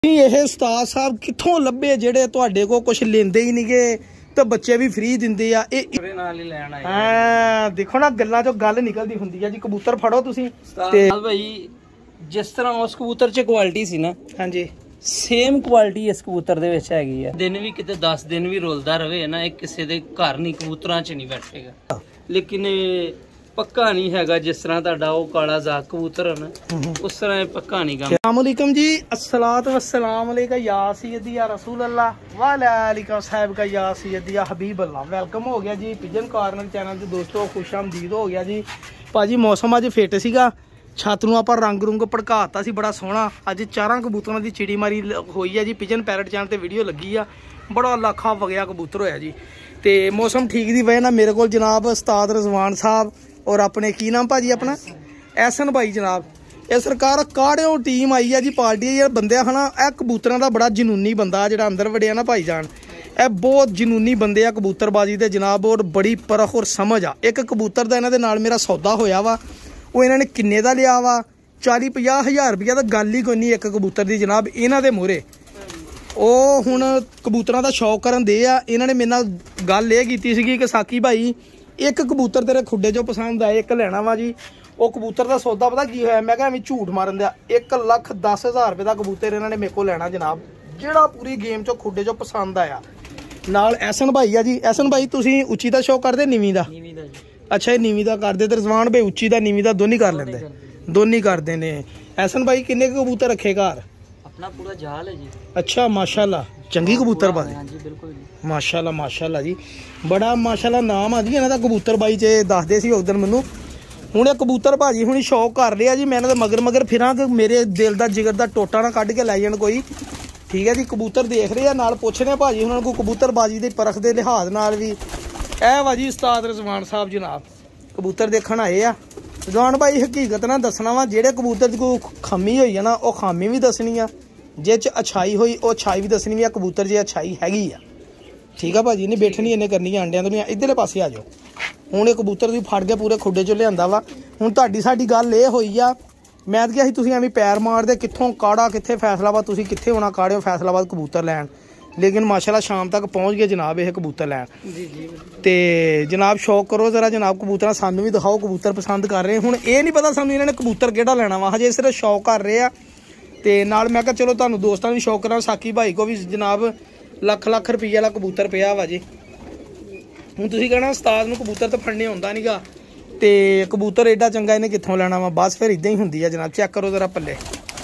ਇਹ ਉਸਤਾਦ ਸਾਹਿਬ ਕਿੱਥੋਂ ਲੱਭੇ ਜਿਹੜੇ ਤੁਹਾਡੇ ਕੋਲ ਕੁਝ ਲੈਂਦੇ ਹੀ ਨਹੀਂਗੇ ਤੇ ਬੱਚੇ ਵੀ ਫ੍ਰੀ ਦਿੰਦੇ ਆ। ਇਹ ਨਾਲ ਹੀ ਲੈਣ ਆਏ ਹਾਂ, ਦੇਖੋ ਨਾ ਗੱਲਾਂ ਚੋਂ ਗੱਲ ਨਿਕਲਦੀ ਹੁੰਦੀ ਆ ਜੀ। ਕਬੂਤਰ ਫੜੋ ਤੁਸੀਂ ਤੇ ਭਾਈ ਜਿਸ ਤਰ੍ਹਾਂ ਉਸ ਕਬੂਤਰ 'ਚ ਕੁਆਲਿਟੀ ਸੀ ਨਾ, ਹਾਂਜੀ ਸੇਮ ਕੁਆਲਿਟੀ ਇਸ ਕਬੂਤਰ ਦੇ ਵਿੱਚ ਹੈਗੀ ਆ। ਦਿਨ ਵੀ ਕਿਤੇ 10 ਦਿਨ ਵੀ ਰੁਲਦਾ ਰਵੇ ਨਾ, ਇਹ ਕਿਸੇ ਦੇ ਘਰ ਨਹੀਂ, ਕਬੂਤਰਾਂ 'ਚ ਨਹੀਂ ਬੈਠੇਗਾ। ਲੇਕਿਨ ਇਹ ਪੱਕਾ ਨਹੀਂ ਹੈਗਾ। ਜਿਸ ਤਰ੍ਹਾਂ ਤੁਹਾਡਾ ਉਹ ਕਾਲਾ ਜ਼ਾਕ ਕਬੂਤਰ ਹੈ ਨਾ, ਉਸ ਤਰ੍ਹਾਂ ਇਹ ਪੱਕਾ ਨਹੀਂ ਗਾ। अस्सलामुअलैकुम जी, अस्सलातु वस्सलाम अलैका या सय्यदी या रसूल अल्लाह व अला आलिका साहब का या सय्यदी या हबीब अल्लाह। वेलकम हो गया जी पिजन कॉर्नर चैनल ਤੇ ਦੋਸਤੋ, ਖੁਸ਼ ਆਮਦੀਦ ਹੋ ਗਿਆ ਜੀ। ਭਾਜੀ ਮੌਸਮ ਅੱਜ ਫਿੱਟ ਸੀਗਾ, ਛੱਤ ਨੂੰ ਆਪਾਂ ਰੰਗ ਰੁੰਗ ਭੜਕਾਤਾ ਸੀ ਬੜਾ ਸੋਹਣਾ। ਅੱਜ ਚਾਰਾਂ ਕਬੂਤਰਾਂ ਦੀ ਚਿੜੀ ਮਾਰੀ ਹੋਈ ਆ ਜੀ। ਪਿਜਨ ਪੈਰਟ ਚੈਨਲ ਤੇ ਵੀਡੀਓ ਲੱਗੀ ਆ, ਬੜਾ ਲੱਖਾ ਵਗਿਆ ਕਬੂਤਰ ਹੋਇਆ ਜੀ। ਤੇ ਮੌਸਮ ਠੀਕ ਦੀ ਵਜ੍ਹਾ ਨਾਲ ਮੇਰੇ ਕੋਲ ਜਨਾਬ ਉਸਤਾਦ ਰਜ਼ਵਾਨ ਸਾਹਿਬ और अपने की नाम भाजी अपना एहसन भाई जनाब, ये सरकार काड़ियों टीम आई है जी। पार्टी यार बंदे है ना, यह कबूतर का बड़ा जनूनी बंदा जो अंदर वड़िया ना भाई जान, यह बहुत जनूनी बंदे आ कबूतरबाजी के जनाब। और बड़ी परख और समझ आ। एक कबूतर का इन्होंने नाल मेरा सौदा होया वा, वो इन्होंने किन्ने का लिया वा, 40-50 हज़ार रुपया तो गल ही कोई नहीं एक कबूतर की जनाब। इन्हों के मूहरे वो हुण कबूतरों का शौक करन दे आ। इन्होंने मेरे नाल गल ये की सी कि साकी भाई एक कबूतर तेरे खुडे चो पसंद आए, एक लेना वा जी। वो कबूतर का सौदा पता की होया, मैं कहा झूठ मारन दिया, 1,10,000 रुपये का कबूतर इन्होंने मेरे को लेना जनाब, ਜਿਹੜਾ पूरी गेम चो खुडे चो पसंद आया। नाल एहसन भाई आ जी। एहसन भाई तुसीं उच्ची दा शौक करदे नीवीं दा? अच्छा, ये नीवीं दा करदे ते रज़वान भाई उच्ची दा नीवीं दा दोनों कर लेंदे, दोनों करदे ने। एहसन भाई किन्ने कबूतर रखे घर? अपना पूरा जाल है जी। अच्छा माशाल्लाह, चंगी कबूतरबाजी। हाँ जी बिल्कुल जी, माशाल्लाह माशाल्लाह जी, बड़ा माशाल्लाह नाम आ जी इन्हां दा कबूतरबाजी च। दसदे सी उस दिन मैनूं। हुण ये कबूतर भाजी हुणी शौक कर लिया जी। मैं मगर मगर फिरां कि मेरे दिल दा जिगर दा टोटा ना कढ के लै जाण कोई। ठीक है जी, कबूतर देख रहे आ, नाल पुछने भाजी हुणां कोल कबूतरबाजी दे परख दे लिहाज नाल भी। ए वा जी उस्ताद रज़वान साहब जनाब, कबूतर देखण आए आ। रज़वान भाई हकीकत ना दसना वा, जेहड़े कबूतर दी कोई खामी होई है ना, वो खामी भी दसनी आ, जे च अच्छाई हुई वो अच्छाई भी दसनी भी। कबूतर जे अच्छाई हैगी आ, ठीक है भाजी, नहीं बैठनी इन्हें करनी अंडिया तो नहीं। इधरले पासे आ जाओ। हुण ये कबूतर भी फड़ के पूरे खुडे चो लिआंदा वा। हुण तुहाडी साडी गल ये होई आ, मैं तो किहा सी तुसीं एवें पैर मारदे, कित्थों काड़ा कित्थे फैसलाबाद, तुसीं कित्थे होना काड़िओ फैसलाबाद कबूतर लैण। लेकिन माशाल्लाह शाम तक पहुँच गए जनाब ये कबूतर लैण। ते जनाब शौक करो जरा जनाब, कबूतर सानू भी दिखाओ, कबूतर पसंद कर रहे। हुण ये नहीं पता सानू इन्होंने कबूतर किहड़ा लैना वा, हजे सिर्फ शौक कर रहे आ। ते नाल मैं कहा चलो तुहानू दोस्तां नूं शौक करा, साकी भाई को भी जनाब ਲੱਖ रुपये वाला कबूतर पिया वा जी। हुण तुसीं कहना उस्ताद नूं कबूतर तो फड़ने आउंदा नहीं गा, ते कबूतर एडा चंगा इन्हें कित्थों लैना वा। बस फिर इदां ही हुंदी आ जनाब। चेक करो जरा पल्ले।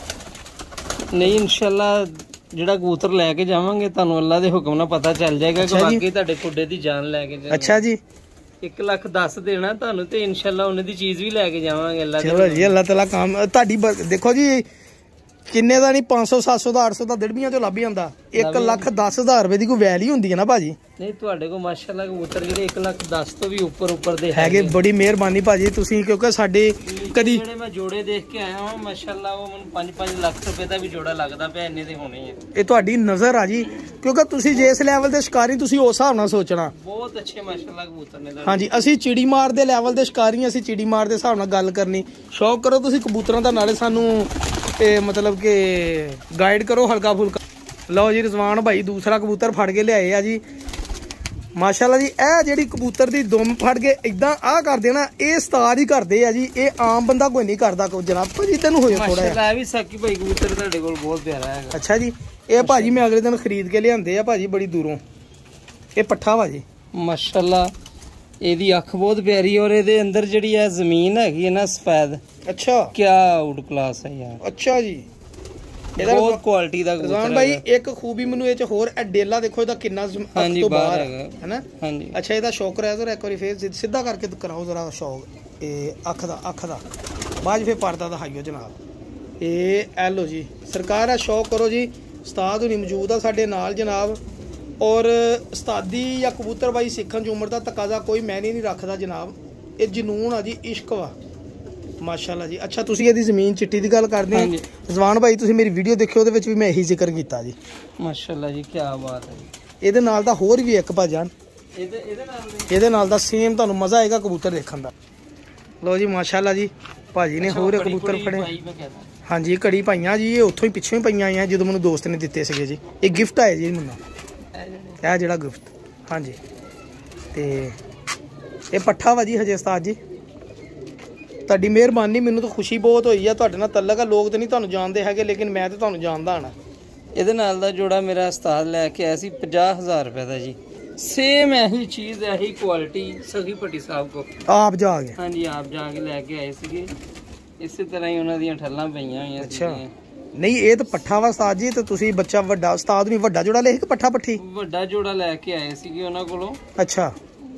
नहीं इंशाल्लाह ਜਿਹੜਾ ਕਬੂतर ਲੈ ਕੇ ਜਾਵਾਂਗੇ ਤੁਹਾਨੂੰ ਅੱਲਾ ਦੇ ਹੁਕਮ ਨਾਲ ਪਤਾ ਚੱਲ ਜਾਏਗਾ ਕਿ ਵਾਕਈ ਤੁਹਾਡੇ ਖੁੱਡੇ ਦੀ ਜਾਨ ਲੈ ਕੇ ਜਾਣਾ। ਅੱਛਾ ਜੀ, 1,10,000 ਦੇਣਾ ਤੁਹਾਨੂੰ ਤੇ ਇਨਸ਼ਾਅੱਲਾ ਉਹਨੇ ਦੀ ਚੀਜ਼ ਵੀ ਲੈ ਕੇ ਜਾਵਾਂਗੇ ਅੱਲਾ ਦੇ। ਚਲੋ ਜੀ, ਅੱਲਾ ਤਾਲਾ ਕੰਮ ਤੁਹਾਡੀ ਦੇਖੋ ਜੀ, ਕਿੰਨੇ ਦਾ ਨਹੀਂ 500 700 ਦਾ 800 ਦਾ ਦਿੜਬੀਆਂ ਚੋਂ ਲੱਭ ਜਾਂਦਾ। 1,10,000 ਰੁਪਏ ਦੀ ਕੋਈ ਵੈਲਿਊ ਹੁੰਦੀ ਹੈ ਨਾ ਭਾਜੀ। ਨਹੀਂ ਤੁਹਾਡੇ ਕੋਲ ਮਾਸ਼ਾਅੱਲਾ ਕਬੂਤਰ ਜਿਹੜੇ 1,10,000 ਤੋਂ ਵੀ ਉੱਪਰ ਦੇ ਹੈਗੇ। ਬੜੀ ਮਿਹਰਬਾਨੀ ਭਾਜੀ ਤੁਸੀਂ, ਕਿਉਂਕਿ ਸਾਡੇ ਕਦੀ ਜਿਹੜੇ ਮੈਂ ਜੋੜੇ ਦੇਖ ਕੇ ਆਇਆ ਹਾਂ ਮਾਸ਼ਾਅੱਲਾ, ਉਹ ਮੈਨੂੰ 5-5 ਲੱਖ ਰੁਪਏ ਦਾ ਵੀ ਜੋੜਾ ਲੱਗਦਾ ਪਿਆ, ਇੰਨੇ ਦੇ ਹੋਣੇ ਆ। ਇਹ ਤੁਹਾਡੀ ਨਜ਼ਰ ਆ ਜੀ, ਕਿਉਂਕਿ ਤੁਸੀਂ ਜਿਸ ਲੈਵਲ ਦੇ ਸ਼ਿਕਾਰੀ ਤੁਸੀਂ ਉਸ ਹਿਸਾਬ ਨਾਲ ਸੋਚਣਾ। ਬਹੁਤ ਅੱਛੇ ਮਾਸ਼ਾਅੱਲਾ ਕਬੂਤਰ ਨੇ। ਹਾਂਜੀ, ਅਸੀਂ ਚਿੜੀ ਮਾਰ ਦੇ ਲੈਵਲ ਦੇ ਸ਼ਿਕਾਰੀ, ਅਸੀਂ ਚਿੜੀ ਮਾਰ ਦੇ ਹਿਸਾਬ ਨਾਲ ਗੱਲ ਕਰਨੀ। ਸ਼ੌਕ ਕਰੋ ਤੁਸੀਂ ਕਬੂਤਰਾਂ ਦਾ, ਨਾਲੇ ਸਾਨੂੰ मतलब कि गाइड करो हल्का फुल्का। लो जी रज़वान भाई दूसरा कबूतर फड़ के लियाए आ जी माशाल्लाह जी। ए जेहड़ी कबूतर दी दुम फड़ के इदां आ कर देना, ये उस्ताद ही करदे आ जी, ये आम बंदा कोई नहीं करदा जनाब। भाजी तेनू होया थोड़ा माशाल्लाह भी साकी भाई कबूतर तुहाडे कोल बहुत प्यारा है। अच्छा जी, ये भाजी मैं अगले दिन खरीद के लियांदे आ भाजी बड़ी दूरों। ये पट्ठा भाजी माशाल्लाह, ਇਹਦੀ ਅੱਖ ਬਹੁਤ ਪਿਆਰੀ, ਔਰ ਇਹਦੇ ਅੰਦਰ ਜਿਹੜੀ ਹੈ ਜ਼ਮੀਨ ਹੈਗੀ ਹੈ ਨਾ ਸਫੈਦ। अच्छा, क्या आउट क्लास है यार। अच्छा जी, बहुत क्वालिटी ਦਾ रज़वान भाई एक खूबी ਮੈਨੂੰ ਇਹ ਚ ਹੋਰ ਡੇਲਾ ਦੇਖੋ ਇਹਦਾ ਕਿੰਨਾ ਅੱਖ ਤੋਂ ਬਾਹਰ ਹੈ ਨਾ। ਹਾਂਜੀ ਅੱਛਾ, ਇਹਦਾ ਸ਼ੌਕ ਰਹਿ ਜ਼ਰਾ ਇੱਕ ਵਾਰੀ ਫੇਰ ਸਿੱਧਾ ਕਰਕੇ ਕਰਾਓ ਜ਼ਰਾ ਸ਼ੌਕ। ਇਹ ਅੱਖ ਦਾ ਬਾਅਦ ਫੇਰ ਪਰਦਾ ਦਿਖਾਈਓ ਜਨਾਬ। ਇਹ ਐਲੋ ਜੀ ਸਰਕਾਰ ਆ, ਸ਼ੌਕ ਕਰੋ ਜੀ। ਉਸਤਾਦ ਹੁਣੀ ਮੌਜੂਦ ਆ ਸਾਡੇ ਨਾਲ ਜਨਾਬ। और उस्तादी या कबूतरबाजी सीखण च उम्र का तकाजा कोई मैनी नहीं रखता जनाब। ये जनून आ जी, इश्क वा माशाल्लाह जी। अच्छा तुसीं इहदी ज़मीन चिट्टी की गल करदे हो रज़वान भाई, तुसीं मेरी वीडियो देखियो, उहदे विच भी मैं यही जिक्र कीता जी माशाल्लाह जी। क्या बात है। ਇਹਦੇ ਨਾਲ ਦਾ ਹੋਰ ਵੀ ਇੱਕ ਭਾਜਾਨ, ਇਹਦੇ ਨਾਲ ਦਾ ਸੇਮ ਤੁਹਾਨੂੰ ਮਜ਼ਾ ਆਏਗਾ ਕਬੂਤਰ ਦੇਖਣ ਦਾ। ਲਓ ਜੀ ਮਾਸ਼ਾਅੱਲਾ ਜੀ, ਭਾਜੀ ਨੇ ਹੋਰ ਕਬੂਤਰ ਫੜੇ। ਹਾਂਜੀ ਇਹ ਘੜੀ ਪਾਈਆਂ ਜੀ, ਇਹ ਉੱਥੋਂ ਹੀ ਪਿੱਛੋਂ ਹੀ ਪਈਆਂ ਆਈਆਂ ਜਦੋਂ ਮੈਨੂੰ ਦੋਸਤ ਨੇ ਦਿੱਤੇ ਸੀਗੇ ਜੀ। ਇਹ ਗਿਫਟ ਆਇਆ ਜੀ ਮੈਨੂੰ, ਇਹ ਜਿਹੜਾ ਗਿਫਟ। ਹਾਂਜੀ ਤੇ ਇਹ ਪੱਠਾ ਵਾ ਜੀ ਹਜੇ ਉਸਤਾਦ ਜੀ, ਤੁਹਾਡੀ ਮਿਹਰਬਾਨੀ। ਮੈਨੂੰ ਤਾਂ ਖੁਸ਼ੀ ਬਹੁਤ ਹੋਈ ਆ, ਤੁਹਾਡੇ ਨਾਲ ਤਲਕ ਆ। ਲੋਕ ਤਾਂ ਨਹੀਂ ਤੁਹਾਨੂੰ ਜਾਣਦੇ ਹੈਗੇ, ਲੇਕਿਨ ਮੈਂ ਤਾਂ ਤੁਹਾਨੂੰ ਜਾਣਦਾ ਹਾਂ। ਇਹਦੇ ਨਾਲ ਦਾ ਜੋੜਾ ਮੇਰਾ ਉਸਤਾਦ ਲੈ ਕੇ ਆਇਆ ਸੀ 50,000 ਰੁਪਏ ਦਾ ਜੀ। ਸੇਮ ਇਹੀ ਚੀਜ਼, ਇਹੀ ਕੁਆਲਿਟੀ ਸਖੀ ਭੱਟੀ ਸਾਹਿਬ ਕੋ ਆਪ ਜਾ ਕੇ। ਹਾਂਜੀ ਆਪ ਜਾ ਕੇ ਲੈ ਕੇ ਆਏ ਸੀਗੇ। ਇਸੇ ਤਰ੍ਹਾਂ ਹੀ ਉਹਨਾਂ ਦੀਆਂ ਠੱਲਾਂ ਪਈਆਂ ਹੋਈਆਂ। ਅੱਛਾ ਨਹੀਂ ਇਹ ਤਾਂ ਪੱਠਾ ਵਾ ਉਸਤਾਦ ਜੀ, ਤੇ ਤੁਸੀਂ ਬੱਚਾ ਵੱਡਾ ਉਸਤਾਦ ਨਹੀਂ ਵੱਡਾ ਜੋੜਾ ਲੈ ਕੇ ਪੱਠਾ ਪੱਠੀ ਵੱਡਾ ਜੋੜਾ ਲੈ ਕੇ ਆਏ ਸੀਗੇ ਉਹਨਾਂ ਕੋਲੋਂ। ਅੱਛਾ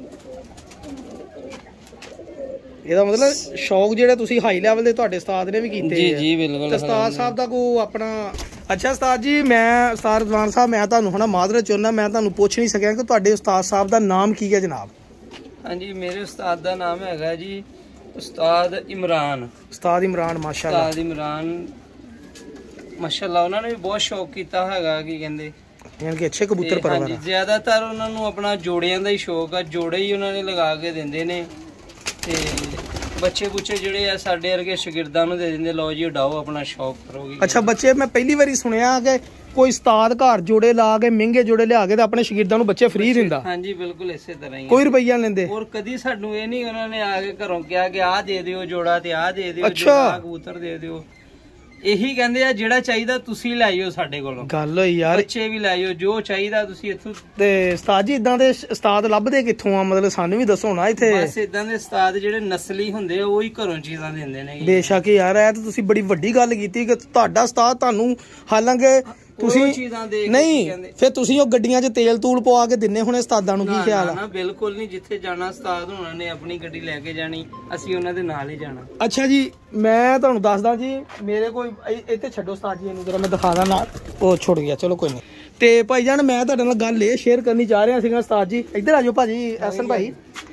ਇਹਦਾ ਮਤਲਬ ਸ਼ੌਕ ਜਿਹੜੇ ਤੁਸੀਂ ਹਾਈ ਲੈਵਲ ਦੇ ਤੁਹਾਡੇ ਉਸਤਾਦ ਨੇ ਵੀ ਕੀਤੇ ਜੀ ਜੀ ਬਿਲਕੁਲ। ਉਸਤਾਦ ਸਾਹਿਬ ਦਾ ਕੋ ਆਪਣਾ। ਅੱਛਾ ਉਸਤਾਦ ਜੀ, ਮੈਂ ਉਸਤਾਦ ਰਜ਼ਵਾਨ ਸਾਹਿਬ, ਮੈਂ ਤੁਹਾਨੂੰ ਹੁਣ ਮਾਜ਼ਰਤ ਚਾਹੁੰਦਾ, ਮੈਂ ਤੁਹਾਨੂੰ ਪੁੱਛ ਨਹੀਂ ਸਕਿਆ ਕਿ ਤੁਹਾਡੇ ਉਸਤਾਦ ਸਾਹਿਬ ਦਾ ਨਾਮ ਕੀ ਹੈ ਜਨਾਬ? ਹਾਂਜੀ ਮੇਰੇ ਉਸਤਾਦ ਦਾ ਨਾਮ ਹੈਗਾ ਜੀ ਉਸਤਾਦ ਇਮਰਾਨ। ਉਸਤਾਦ ਇਮਰਾਨ, ਮਾਸ਼ਾਅੱਲਾ। ਉਸਤਾਦ ਇਮਰਾਨ ਮਾਸ਼ਾਅੱਲਾ, ਉਹਨਾਂ ਨੇ ਵੀ ਬਹੁਤ ਸ਼ੌਕ ਕੀਤਾ ਹੈਗਾ, ਕੀ ਕਹਿੰਦੇ ਯਾਨੀ ਕਿ ਅੱਛੇ ਕਬੂਤਰ ਪਰਵਰ। ਹਾਂਜੀ ਜ਼ਿਆਦਾਤਰ ਉਹਨਾਂ ਨੂੰ ਆਪਣਾ ਜੋੜਿਆਂ ਦਾ ਹੀ ਸ਼ੌਕ ਆ, ਜੋੜੇ ਹੀ ਉਹਨਾਂ ਨੇ ਲਗਾ ਕੇ ਦਿੰਦੇ ਨੇ। ਤੇ ਬੱਚੇ ਬੁੱਚੇ ਜਿਹੜੇ ਆ ਸਾਡੇ ਵਰਗੇ ਸ਼ਾਗਿਰਦਾਂ ਨੂੰ ਦੇ ਦਿੰਦੇ, ਲਓ ਜੀ ਉਡਾਓ ਆਪਣਾ ਸ਼ੌਕ ਕਰੋਗੇ। ਅੱਛਾ ਬੱਚੇ, ਮੈਂ ਪਹਿਲੀ ਵਾਰੀ ਸੁਣਿਆ ਕਿ ਕੋਈ ਉਸਤਾਦ ਘਰ ਜੋੜੇ ਲਾ ਕੇ ਮਹਿੰਗੇ ਜੋੜੇ ਲਿਆ ਕੇ ਤੇ ਆਪਣੇ ਸ਼ਾਗਿਰਦਾਂ ਨੂੰ ਬੱਚੇ ਫ੍ਰੀ ਦਿੰਦਾ। ਹਾਂਜੀ ਬਿਲਕੁਲ ਇਸੇ ਤਰ੍ਹਾਂ ਹੀ, ਕੋਈ ਰੁਪਈਆ ਲੈਂਦੇ। ਔਰ ਕਦੀ ਸਾਨੂੰ ਇਹ ਨਹੀਂ ਉਹਨਾਂ ਨੇ ਆ ਕੇ ਘਰੋਂ ਕਿਹਾ ਕਿ ਆਹ ਦੇ ਦਿਓ ਜੋੜਾ ਤੇ ਆਹ ਦੇ ਦਿਓ ਅੱਛਾ। ਜੋੜਾ, ਕਬੂਤਰ ਦੇ ਦਿਓ। ਇਹੀ ਕਹਿੰਦੇ ਆ ਜਿਹੜਾ ਚਾਹੀਦਾ ਤੁਸੀਂ ਲੈ ਆਇਓ ਸਾਡੇ ਕੋਲੋਂ। ਗੱਲ ਹੋਈ ਯਾਰ, ਬੱਚੇ ਵੀ ਲੈ ਆਇਓ, ਜੋ ਚਾਹੀਦਾ ਤੁਸੀਂ ਇੱਥੋਂ। ਤੇ ਉਸਤਾਦ ਜੀ ਇਦਾਂ ਦੇ ਉਸਤਾਦ ਲੱਭਦੇ ਕਿੱਥੋਂ ਆ? ਮਤਲਬ ਸਾਨੂੰ ਵੀ ਦੱਸੋ ਨਾ ਇੱਥੇ। ਬਸ ਇਦਾਂ ਦੇ ਉਸਤਾਦ ਜਿਹੜੇ ਨਸਲੀ ਹੁੰਦੇ ਆ ਉਹੀ ਘਰੋਂ ਚੀਜ਼ਾਂ ਦਿੰਦੇ ਨੇ। ਬੇਸ਼ੱਕ ਯਾਰ, ਇਹ ਤਾਂ ਤੁਸੀਂ ਬੜੀ ਵੱਡੀ ਗੱਲ ਕੀਤੀ ਕਿ ਤੁਹਾਡਾ ਉਸਤਾਦ ਤੁਹਾਨੂੰ, ਹਾਲਾਂਕਿ ਤੁਸੀਂ ਨਹੀਂ ਫਿਰ ਤੁਸੀਂ ਉਹ ਗੱਡੀਆਂ 'ਚ ਤੇਲ ਤੂਲ ਪਵਾ ਕੇ ਦਿੰਨੇ ਹੁਣੇ ਉਸਤਾਦਾਂ ਨੂੰ, ਕੀ ਖਿਆਲ ਆ? ਬਿਲਕੁਲ ਨਹੀਂ, ਜਿੱਥੇ ਜਾਣਾ ਉਸਤਾਦ ਹੋਣਾ ਨੇ ਆਪਣੀ ਗੱਡੀ ਲੈ ਕੇ ਜਾਣੀ, ਅਸੀਂ ਉਹਨਾਂ ਦੇ ਨਾਲ ਹੀ ਜਾਣਾ। ਅੱਛਾ ਜੀ, ਮੈਂ ਤੁਹਾਨੂੰ ਦੱਸਦਾ ਜੀ, ਮੇਰੇ ਕੋਈ ਇੱਥੇ ਛੱਡੋ ਉਸਤਾਦ ਜੀ, ਇਹਨੂੰ ਜਰਾ ਮੈਂ ਦਿਖਾਦਾ ਨਾਲ। ਉਹ ਛੁੱਟ ਗਿਆ, ਚਲੋ ਕੋਈ ਨਹੀਂ। ਤੇ ਭਾਈ ਜਾਨ, ਮੈਂ ਤੁਹਾਡੇ ਨਾਲ ਗੱਲ ਇਹ ਸ਼ੇਅਰ ਕਰਨੀ ਚਾਹ ਰਿਹਾ ਸੀਗਾ ਉਸਤਾਦ ਜੀ। ਇੱਧਰ ਆ ਜਾਓ ਭਾਜੀ, ਐਸਨ ਭਾਈ।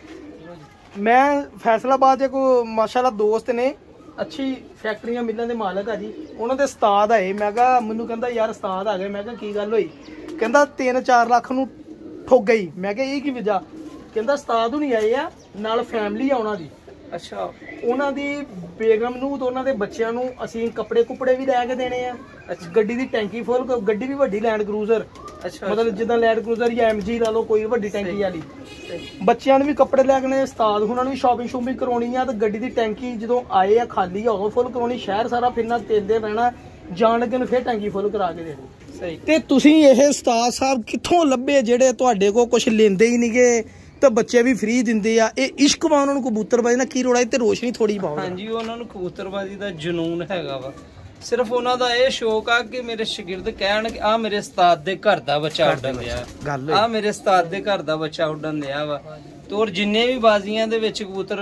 ਮੈਂ ਫੈਸਲਾਬਾਦ 'ਚ ਕੋਈ ਮਾਸ਼ਾਅੱਲਾ ਦੋਸਤ ਨੇ, ਅੱਛੀ ਫੈਕਟਰੀਆਂ ਮਿਲਾਂ ਦੇ ਮਾਲਕ ਆ ਜੀ, ਉਹਨਾਂ ਦੇ ਉਸਤਾਦ ਆਏ। ਮੈਂ ਕਿਹਾ, ਮੈਨੂੰ ਕਹਿੰਦਾ ਯਾਰ ਉਸਤਾਦ ਆ ਗਏ। ਮੈਂ ਕਿਹਾ ਕੀ ਗੱਲ ਹੋਈ? ਕਹਿੰਦਾ 3-4 ਲੱਖ ਨੂੰ ਠੁੱਕ ਗਈ। ਮੈਂ ਕਿਹਾ ਇਹ ਕੀ ਵਜ੍ਹਾ? ਕਹਿੰਦਾ ਉਸਤਾਦ ਹੁਣੀ ਆਏ ਆ, ਨਾਲ ਫੈਮਿਲੀ ਆ ਉਹਨਾਂ ਦੀ। ਅੱਛਾ। ਉਹਨਾਂ ਦੀ ਬੇਗਮ ਨੂੰ ਤੇ ਉਹਨਾਂ ਦੇ ਬੱਚਿਆਂ ਨੂੰ ਅਸੀਂ ਕੱਪੜੇ ਕੁਪੜੇ ਵੀ ਲੈ ਕੇ ਦੇਣੇ ਆ। ਗੱਡੀ ਦੀ ਟੈਂਕੀ ਫੁੱਲ, ਗੱਡੀ ਵੀ ਵੱਡੀ ਲੈਂਡ ਕਰੂਜ਼ਰ, ਮਤਲਬ ਜਿੱਦਾਂ ਲੈਂਡ ਕਰੂਜ਼ਰ ਜਾਂ MG ਲਾ ਲਓ, ਕੋਈ ਵੱਡੀ ਟੈਂਕੀ ਵਾਲੀ। ਬੱਚਿਆਂ ਨੂੰ ਵੀ ਕੱਪੜੇ ਲੈ ਕੇ ਨੇ, ਉਸਤਾਦ ਉਹਨਾਂ ਨੂੰ ਵੀ ਸ਼ਾਪਿੰਗ ਸ਼ੂਪਿੰਗ ਕਰਾਉਣੀ ਆ। ਤੇ ਗੱਡੀ ਦੀ ਟੈਂਕੀ ਜਦੋਂ ਆਏ ਆ ਖਾਲੀ ਆ ਉਦੋਂ ਫੁੱਲ ਕਰਾਉਣੀ। ਸ਼ਹਿਰ ਸਾਰਾ ਫਿਰਨਾ, ਤੇਲਦੇ ਰਹਿਣਾ, ਜਾਣ ਲੱਗੇ ਨੂੰ ਫਿਰ ਟੈਂਕੀ ਫੁੱਲ ਕਰਾ ਕੇ ਦੇਣੀ। ਸਹੀ। ਤੇ ਤੁਸੀਂ ਇਹ ਉਸਤਾਦ ਸਾਹਿਬ ਕਿੱਥੋਂ ਲੱਭੇ ਜਿਹੜੇ ਤੁਹਾਡੇ ਕੋਲ ਕੁਝ ਲੈਂਦੇ ਹੀ ਨਹੀਂਗੇ ਤੇ ਬੱਚੇ ਵੀ ਫ੍ਰੀ ਦਿੰਦੇ ਆ? ਇਹ ਇਸ਼ਕ ਵਾ ਉਹਨਾਂ ਨੂੰ ਕਬੂਤਰਬਾਜ਼ੀ ਨਾਲ, ਕੀ ਰੋੜਾ? ਤੇ ਰੋਸ਼ਨੀ ਥੋੜੀ ਪਾਓ। ਹਾਂਜੀ ਉਹਨਾਂ ਨੂੰ ਕਬੂਤਰਬਾਜ਼ੀ ਦਾ ਜਨੂਨ ਹੈਗਾ ਵਾ। ਸਿਰਫ ਉਹਨਾਂ ਦਾ ਇਹ ਸ਼ੌਕ ਆ ਕਿ ਮੇਰੇ ਸ਼ਾਗਿਰਦ ਕਹਿਣ ਕਿ ਆ ਮੇਰੇ ਉਸਤਾਦ ਦੇ ਘਰ ਦਾ ਬੱਚਾ ਉੱਡਣ ਦਿਆ, ਆ ਮੇਰੇ ਉਸਤਾਦ ਦੇ ਘਰ ਦਾ ਬੱਚਾ ਉੱਡਣ ਦਿਆ ਵਾ। ਤੇ ਔਰ ਜਿੰਨੇ ਵੀ ਬਾਜ਼ੀਆਂ ਦੇ ਵਿੱਚ ਕਬੂਤਰ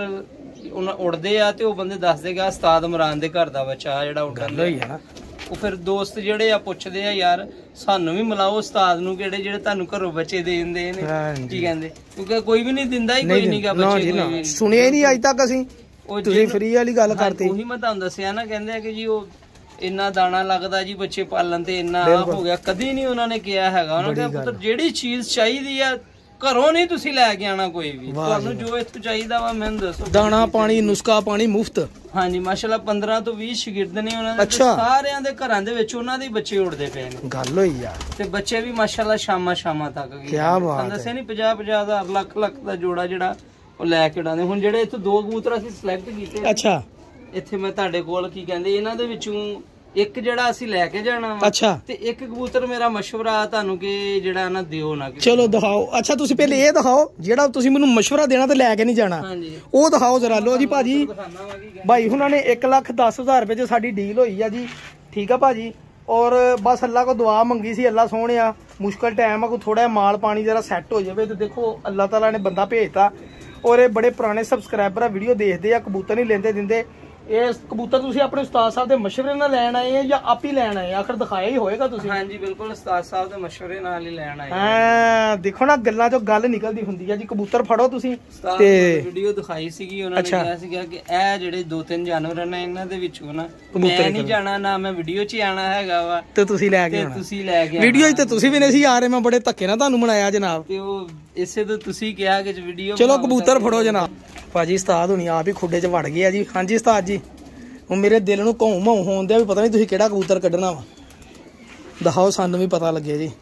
ਉੜਦੇ ਆ ਤੇ ਉਹ ਬੰਦੇ ਦੱਸਦੇ ਆ ਉਸਤਾਦ ਇਮਰਾਨ ਦੇ ਘਰ ਦਾ ਬੱਚਾ ਜਿਹੜਾ ਉੱਡਣ ਦਿਆ। ਉਹ ਫਿਰ ਦੋਸਤ ਜਿਹੜੇ ਆ ਪੁੱਛਦੇ ਆ, ਯਾਰ ਸਾਨੂੰ ਵੀ ਮਿਲਾਓ ਉਸਤਾਦ ਨੂੰ, ਕਿਹੜੇ ਜਿਹੜੇ ਤੁਹਾਨੂੰ ਘਰੋਂ ਬੱਚੇ ਦੇ ਦਿੰਦੇ ਨੇ। ਕੀ ਕਹਿੰਦੇ? ਕਿਉਂਕਿ ਕੋਈ ਵੀ ਨਹੀਂ ਦਿੰਦਾ ਹੀ, ਕੋਈ ਨਹੀਂਗਾ ਬੱਚੇ। ਸੁਣਿਆ ਹੀ ਨਹੀਂ ਅੱਜ ਤੱਕ ਅਸੀਂ, ਤੁਸੀਂ ਫ੍ਰੀ ਵਾਲੀ ਗੱਲ ਕਰਤੀ। ਉਹੀ ਮੈਂ ਤੁਹਾਨੂੰ ਦੱਸਿਆ ਨਾ, ਕਹਿੰਦੇ ਆ ਕਿ ਜੀ ਉਹ ਇੰਨਾ ਦਾਣਾ ਲੱਗਦਾ ਜੀ ਬੱਚੇ ਪਾਲਣ ਤੇ, ਇੰਨਾ ਹੋ ਗਿਆ। ਕਦੀ ਨਹੀਂ ਉਹਨਾਂ ਨੇ ਕਿਹਾ ਹੈਗਾ। ਉਹਨਾਂ ਨੇ ਪੁੱਤਰ ਜਿਹੜੀ ਚੀਜ਼ ਚਾਹੀਦੀ ਆ ਘਰੋਂ ਨਹੀਂ ਤੁਸੀਂ ਲੈ ਕੇ ਆਣਾ ਕੋਈ ਵੀ, ਤੁਹਾਨੂੰ ਜੋ ਇੱਥੋਂ ਚਾਹੀਦਾ ਵਾ ਮੈਨੂੰ ਦੱਸੋ। ਦਾਣਾ ਪਾਣੀ, ਨੁਸਖਾ ਪਾਣੀ ਮੁਫਤ। ਹਾਂਜੀ ਮਾਸ਼ਾਅੱਲਾ 15 ਤੋਂ 20 ਸ਼ਾਗਿਰਦ ਨੇ ਉਹਨਾਂ ਦੇ, ਸਾਰਿਆਂ ਦੇ ਘਰਾਂ ਦੇ ਵਿੱਚ ਉਹਨਾਂ ਦੇ ਬੱਚੇ ਉੜਦੇ ਪਏ ਨੇ। ਗੱਲ ਹੋਈ ਯਾਰ। ਤੇ ਬੱਚੇ ਵੀ ਮਾਸ਼ਾਅੱਲਾ ਸ਼ਾਮਾਂ ਤੱਕ ਗਏ। ਕੀ ਬਾਤ ਹੈ। ਦੱਸਿਆ ਨਹੀਂ 50-50 ਹਜ਼ਾਰ ਲੱਖ ਦਾ ਜੋੜਾ ਜਿਹੜਾ ਉਹ ਲੈ ਕੇ ਉਡਾਉਂਦੇ। ਹੁਣ ਜਿਹੜੇ ਇੱਥੋਂ 2 ਕਬੂਤਰ ਅਸੀਂ ਸਿਲੈਕਟ ਕੀਤੇ। ਅੱਛਾ। ਇੱਥੇ ਮੈਂ ਤੁਹਾਡੇ ਕੋਲ ਕੀ ਕਹਿੰਦੇ, ਇਹਨਾਂ ਦੇ ਵਿੱਚੋਂ ਇੱਕ ਜਿਹੜਾ ਅਸੀਂ ਲੈ ਕੇ ਜਾਣਾ ਵਾ। ਅੱਛਾ। ਤੇ ਇੱਕ ਕਬੂਤਰ ਮੇਰਾ ਮਸ਼ਵਰਾ ਤੁਹਾਨੂੰ ਕਿ ਜਿਹੜਾ ਨਾ ਦਿਓ ਨਾ। ਚਲੋ ਦਿਖਾਓ। ਅੱਛਾ ਤੁਸੀਂ ਪਹਿਲੇ ਇਹ ਦਿਖਾਓ ਜਿਹੜਾ ਤੁਸੀਂ ਮੈਨੂੰ ਮਸ਼ਵਰਾ ਦੇਣਾ ਤੇ ਲੈ ਕੇ ਨਹੀਂ ਜਾਣਾ, ਉਹ ਦਿਖਾਓ ਜਰਾ। ਲੋ ਜੀ ਭਾਜੀ, ਭਾਈ ਉਹਨਾਂ ਨੇ 1,10,000 ਰੁਪਏ 'ਚ ਸਾਡੀ ਡੀਲ ਹੋਈ ਆ ਜੀ। ਠੀਕ ਆ ਭਾਜੀ। ਔਰ ਬਸ ਅੱਲਾ ਕੋ ਦੁਆ ਮੰਗੀ ਸੀ, ਅੱਲਾ ਸੋਹਣਿਆ ਮੁਸ਼ਕਲ ਟਾਈਮ ਆ, ਕੋਈ ਥੋੜਾ ਮਾਲ ਪਾਣੀ ਜਰਾ ਸੈੱਟ ਹੋ ਜਾਵੇ। ਤੇ ਦੇਖੋ ਅੱਲਾਹ ਤਾਲਾ ਨੇ ਬੰਦਾ ਭੇਜਤਾ। ਔਰ ਇਹ ਬੜੇ ਪੁਰਾਣੇ ਸਬਸਕ੍ਰਾਈਬਰ ਆ, ਵੀਡੀਓ ਦੇਖਦੇ ਆ, ਕਬੂਤਰ ਨਹੀਂ ਲੈਂਦੇ ਦਿੰਦੇ। ਇਹ ਕਬੂਤਰ ਤੁਸੀਂ ਆਪਣੇ ਉਸਤਾਦ ਸਾਹਿਬ ਦੇ ਮਸ਼ਵਰੇ ਨਾਲ ਲੈਣ ਆਏ ਆ ਜਾਂ ਆਪ ਹੀ ਲੈਣ ਆਏ? ਆਖਰ ਦਿਖਾਇਆ ਹੀ ਹੋਏਗਾ ਤੁਸੀਂ। ਹਾਂਜੀ ਬਿਲਕੁਲ, ਉਸਤਾਦ ਸਾਹਿਬ ਦੇ ਮਸ਼ਵਰੇ ਨਾਲ ਹੀ ਲੈਣ ਆਏ। ਹਾਂ ਦੇਖੋ ਨਾ, ਗੱਲਾਂ ਚੋਂ ਗੱਲ ਨਿਕਲਦੀ ਹੁੰਦੀ ਆ ਜੀ। ਕਬੂਤਰ ਫੜੋ ਤੁਸੀਂ। ਤੇ ਵੀਡੀਓ ਦਿਖਾਈ ਸੀਗੀ, ਉਹਨਾਂ ਨੇ ਕਿਹਾ ਸੀਗਾ ਕਿ ਇਹ ਜਿਹੜੇ 2-3 ਜਾਨਵਰ ਨੇ ਇਹਨਾਂ ਦੇ ਵਿੱਚੋਂ ਨਾ ਮੈਂ ਨਹੀਂ ਜਾਣਾ, ਨਾ ਮੈਂ ਵੀਡੀਓ 'ਚ ਆਣਾ ਹੈਗਾ ਵਾ, ਤੇ ਤੁਸੀਂ ਲੈ ਕੇ ਆਉਣਾ। ਤੁਸੀਂ ਲੈ ਕੇ ਵੀਡੀਓ 'ਚ ਤੇ ਤੁਸੀਂ ਵੀ ਨਹੀਂ ਸੀ ਆ ਰਹੇ, ਮੈਂ ਬੜੇ ਧੱਕੇ ਨਾਲ ਤੁਹਾਨੂੰ ਮਨਾਇਆ ਜਨਾਬ। ਤੇ ਉਹ ਇਸੇ ਤੋਂ ਤੁਸੀਂ ਕਿਹਾ ਕਿ ਵੀਡੀਓ। ਚਲੋ ਕਬੂਤਰ ਫੜੋ ਜਨਾਬ। ਭਾਜੀ ਉਸਤਾਦ ਹੁਣੀ ਆਪ ਹੀ ਖੁੱਡੇ 'ਚ ਵੜ ਗਏ ਆ ਜੀ। ਹਾਂਜੀ ਉਸਤਾਦ ਜੀ ਹੁਣ ਮੇਰੇ ਦਿਲ ਨੂੰ ਘੋਂ ਮਾਉ ਹੋਣ ਦਿਆ ਵੀ ਪਤਾ ਨਹੀਂ ਤੁਸੀਂ ਕਿਹੜਾ ਕਬੂਤਰ ਕੱਢਣਾ ਵਾ। ਦਿਖਾਓ ਸਾਨੂੰ ਵੀ ਪਤਾ ਲੱਗੇ ਜੀ।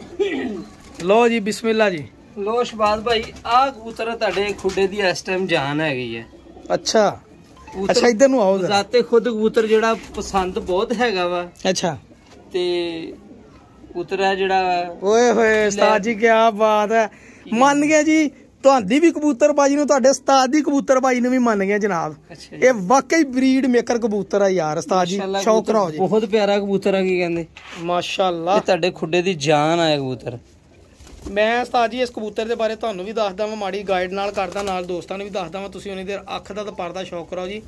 ਲੋ ਜੀ ਬਿਸਮਿਲ੍ਲਾ ਜੀ। ਲੋ ਸ਼ਬਾਜ਼ ਭਾਈ ਆਹ ਕਬੂਤਰ ਤੁਹਾਡੇ ਖੁੱਡੇ ਦੀ ਇਸ ਟਾਈਮ ਜਾਨ ਹੈਗੀ ਹੈ। ਅੱਛਾ ਅੱਛਾ ਇੱਧਰ ਨੂੰ ਆਓ ਜ਼ਰਾ। ਜ਼ਾਤੇ ਖੁਦ ਕਬੂਤਰ ਜਿਹੜਾ ਪਸੰਦ ਬਹੁਤ ਹੈਗਾ ਵਾ। ਅੱਛਾ ਤੇ ਕਬੂਤਰ ਹੈ ਜਿਹੜਾ ਓਏ ਹੋਏ ਉਸਤਾਦ ਜੀ ਕੀ ਬਾਤ ਹੈ। ਮੰਨ ਗਏ ਜੀ ਤੁਹਾਡੀ ਵੀ ਕਬੂਤਰਬਾਜੀ ਨੂੰ, ਤੁਹਾਡੇ ਉਸਤਾਦ ਦੀ ਕਬੂਤਰਬਾਜੀ ਨੂੰ ਵੀ ਮੰਨ ਗਏ ਜਨਾਬ। ਇਹ ਵਾਕਈ ਬਰੀਡ ਮੇਕਰ ਕਬੂਤਰ ਆ ਯਾਰ ਉਸਤਾਦ ਜੀ। ਸ਼ੌਕ ਕਰਾਓ ਜੀ। ਬਹੁਤ ਪਿਆਰਾ ਕਬੂਤਰ ਆ ਕੀ ਕਹਿੰਦੇ ਮਾਸ਼ਾਅੱਲਾ। ਤੁਹਾਡੇ ਖੁੱਡੇ ਦੀ ਜਾਨ ਆ ਕਬੂਤਰ। ਮੈਂ ਉਸਤਾਦ ਜੀ ਇਸ ਕਬੂਤਰ ਦੇ ਬਾਰੇ ਤੁਹਾਨੂੰ ਵੀ ਦੱਸਦਾ ਵਾਂ, ਮਾੜੀ ਗਾਈਡ ਨਾਲ ਕਰਦਾ, ਨਾਲ ਦੋਸਤਾਂ ਨੂੰ ਵੀ ਦੱਸਦਾ ਵਾਂ। ਤੁਸੀਂ ਉਨੀ ਦੇਰ ਅੱਖ ਦਾ ਤੇ ਪਰਦਾ ਸ਼ੌਕ ਕਰਾਓ ਜੀ।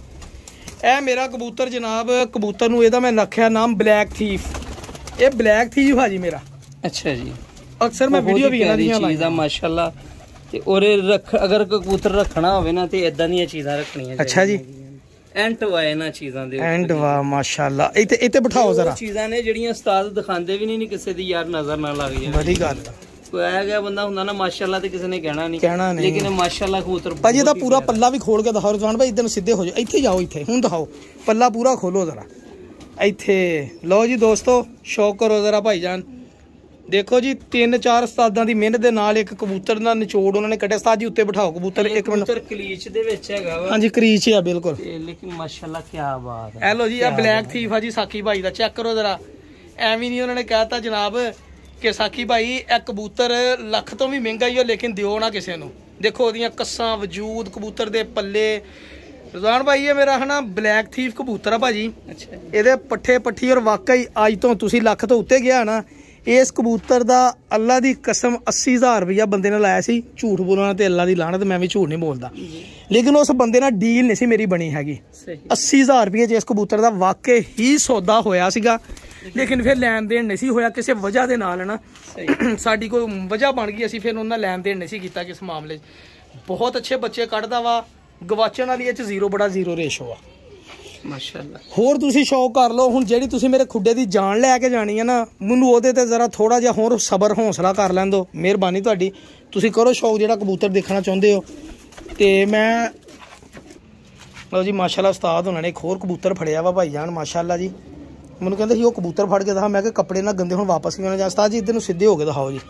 ਇਹ ਮੇਰਾ ਕਬੂਤਰ ਜਨਾਬ, ਕਬੂਤਰ ਨੂੰ ਇਹਦਾ ਮੈਂ ਰੱਖਿਆ ਨਾਮ ਬਲੈਕ ਥੀਫ। ਇਹ ਬਲੈਕ ਥੀਫ ਆ ਜੀ ਮੇਰਾ। ਅੱਛਾ ਜੀ। ਅਕਸਰ ਮੈਂ ਵੀਡੀਓ ਵੀ ਇਹਨਾਂ ਦੀਆਂ ਲਾਈਦਾ ਮਾਸ਼ਾਅੱਲਾ। ਤੇ ਔਰੇ ਅਗਰ ਕਬੂਤਰ ਰੱਖਣਾ ਹੋਵੇ ਨਾ ਤੇ ਇਦਾਂ ਦੀਆਂ ਚੀਜ਼ਾਂ ਰੱਖਣੀਆਂ। ਅੱਛਾ ਜੀ। ਐਂਟ ਵਾ ਇਹਨਾਂ ਚੀਜ਼ਾਂ ਦੇ ਐਂਡ ਵਾ ਮਾਸ਼ਾਅੱਲਾ। ਇੱਥੇ ਬਿਠਾਓ ਜ਼ਰਾ। ਚੀਜ਼ਾਂ ਨੇ ਜਿਹੜੀਆਂ ਉਸਤਾਦ ਦਿਖਾਉਂਦੇ ਵੀ ਨਹੀਂ ਕਿਸੇ ਦੀ ਯਾਰ ਨਜ਼ਰ ਨਾ ਲੱਗ ਜਾਏ। ਬੜੀ ਗੱਲ। ਕੋਈ ਆਇਆ ਗਿਆ ਬੰਦਾ ਹੁੰਦਾ ਨਾ ਮਾਸ਼ਾਅੱਲਾ ਤੇ ਕਿਸੇ ਨੇ ਕਹਿਣਾ ਨਹੀਂ, ਲੇਕਿਨ ਮਾਸ਼ਾਅੱਲਾ ਕਬੂਤਰ ਭਾਜੀ ਇਹਦਾ ਪੂਰਾ ਪੱਲਾ ਵੀ ਖੋਲ ਕੇ ਦਿਖਾਓ ਰਜ਼ਵਾਨ ਭਾਈ। ਇੱਧਰ ਨੂੰ ਸਿੱਧੇ ਹੋ ਜਾਓ। ਇੱਥੇ ਜਾਓ, ਇੱਥੇ ਹੁਣ ਦਿਖਾਓ ਪੱਲਾ ਪੂਰਾ ਖੋਲੋ ਜ਼ਰਾ ਇੱਥੇ। ਲਓ ਜੀ ਦੋਸਤੋ ਸ਼ੌਕ ਕਰੋ ਜ਼ਰਾ ਭਾਈਜਾਨ। ਦੇਖੋ ਜੀ 3-4 ਉਸਤਾਦਾਂ ਦੀ ਮਿਹਨਤ ਦੇ ਨਾਲ ਇੱਕ ਕਬੂਤਰ ਦਾ ਨਿਚੋੜ ਉਹਨਾਂ ਨੇ ਕੱਢਿਆ। ਉਸਤਾਦ ਜੀ ਉੱਤੇ ਬਿਠਾਓ ਕਬੂਤਰ। ਇੱਕ ਮਿੰਟ। ਕਬੂਤਰ ਕਲੀਚ ਦੇ ਵਿੱਚ ਹੈਗਾ ਵਾ। ਹਾਂਜੀ ਕਰੀਚ ਆ ਬਿਲਕੁਲ। ਲੇਕਿਨ ਮਾਸ਼ਾਅੱਲਾ ਕੀ ਬਾਤ ਹੈ। ਲਓ ਜੀ ਆ ਬਲੈਕ ਥੀਫ ਆ ਜੀ ਸਾਕੀ ਭਾਈ ਦਾ। ਚੈੱਕ ਕਰੋ ਜ਼ਰਾ। ਐਵੇਂ ਨਹੀਂ ਉਹਨਾਂ ਨੇ ਕਹਿਤਾ ਜਨਾਬ ਕਿ ਸਾਕੀ ਭਾਈ ਇਹ ਕਬੂਤਰ ਲੱਖ ਤੋਂ ਵੀ ਮਹਿੰਗਾ ਹੀ ਹੋ, ਲੇਕਿਨ ਦਿਓ ਨਾ ਕਿਸੇ ਨੂੰ। ਦੇਖੋ ਉਹਦੀਆਂ ਕੱਸਾਂ ਵਜੂਦ, ਕਬੂਤਰ ਦੇ ਪੱਲੇ। ਰਜ਼ਾਨ ਭਾਈ ਇਹ ਮੇਰਾ ਹਨਾ ਬਲੈਕ ਥੀਫ ਕਬੂਤਰ ਆ ਭਾਜੀ। ਅੱਛਾ। ਇਹਦੇ ਪੱਠੇ ਪੱਠੀ ਔਰ ਵਾਕਈ ਅੱਜ ਤੋਂ ਤੁਸੀਂ ਲੱਖ ਤੋਂ ਉੱਤੇ ਗਿਆ ਨਾ। ਇਸ ਕਬੂਤਰ ਦਾ ਅੱਲਾ ਦੀ ਕਸਮ 80,000 ਰੁਪਇਆ ਬੰਦੇ ਨੇ ਲਾਇਆ ਸੀ। ਝੂਠ ਬੋਲਣਾ ਤੇ ਅੱਲਾ ਦੀ ਲਾਹਨਤ, ਮੈਂ ਵੀ ਝੂਠ ਨਹੀਂ ਬੋਲਦਾ। ਲੇਕਿਨ ਉਸ ਬੰਦੇ ਨਾਲ ਡੀਲ ਨਹੀਂ ਸੀ ਮੇਰੀ ਬਣੀ ਹੈਗੀ। 80,000 ਰੁਪਏ ਜਿਸ ਕਬੂਤਰ ਦਾ ਵਾਕਈ ਹੀ ਸੌਦਾ ਹੋਇਆ ਸੀਗਾ, ਲੇਕਿਨ ਫਿਰ ਲੈਣ ਦੇਣ ਨਹੀਂ ਸੀ ਹੋਇਆ ਕਿਸੇ ਵਜ੍ਹਾ ਦੇ ਨਾਲ ਨਾ। ਸਾਡੀ ਕੋਈ ਵਜ੍ਹਾ ਬਣ ਗਈ, ਅਸੀਂ ਫਿਰ ਉਹਨਾਂ ਲੈਣ ਦੇਣ ਨਹੀਂ ਸੀ ਕੀਤਾ ਕਿਸ ਮਾਮਲੇ 'ਚ। ਬਹੁਤ ਅੱਛੇ ਬੱਚੇ ਕੱਢਦਾ ਵਾ। ਗਵਾਚਣ ਵਾਲੀ ਇਹ 'ਚ 0/0 ਰੇਸ਼ੋ ਆ ਮਾਸ਼ਾਅੱਲਾ। ਹੋਰ ਤੁਸੀਂ ਸ਼ੌਕ ਕਰ ਲਓ। ਹੁਣ ਜਿਹੜੀ ਤੁਸੀਂ ਮੇਰੇ ਖੁੱਡੇ ਦੀ ਜਾਨ ਲੈ ਕੇ ਜਾਣੀ ਹੈ ਨਾ, ਮੈਨੂੰ ਉਹਦੇ ਤੇ ਜ਼ਰਾ ਥੋੜਾ ਜਿਹਾ ਹੋਰ ਸਬਰ ਹੌਸਲਾ ਕਰ ਲੈਣ ਦਿਓ। ਮਿਹਰਬਾਨੀ ਤੁਹਾਡੀ। ਤੁਸੀਂ ਕਰੋ ਸ਼ੌਕ ਜਿਹੜਾ ਕਬੂਤਰ ਦੇਖਣਾ ਚਾਹੁੰਦੇ ਹੋ। ਤੇ ਮੈਂ ਲਓ ਜੀ ਮਾਸ਼ਾਅੱਲਾ ਉਸਤਾਦ ਉਹਨਾਂ ਨੇ ਇੱਕ ਹੋਰ ਕਬੂਤਰ ਫੜਿਆ ਵਾ ਭਾਈਜਾਨ ਮਾਸ਼ਾਅੱਲਾ ਜੀ। ਮੈਨੂੰ ਕਹਿੰਦੇ ਸੀ ਉਹ ਕਬੂਤਰ ਫੜ ਕੇ ਦਿਖਾ। ਮੈਂ ਕਿਹਾ ਕੱਪੜੇ ਨਾਲ ਗੰਦੇ ਹੁਣ ਵਾਪਸ ਕਿਉਂ ਨਾ ਜਾ। ਉਸਤਾਦ ਜੀ ਇੱਧਰ ਨੂੰ ਸਿੱਧੇ ਹੋ ਕੇ ਦਿਖਾਓ ਜੀ।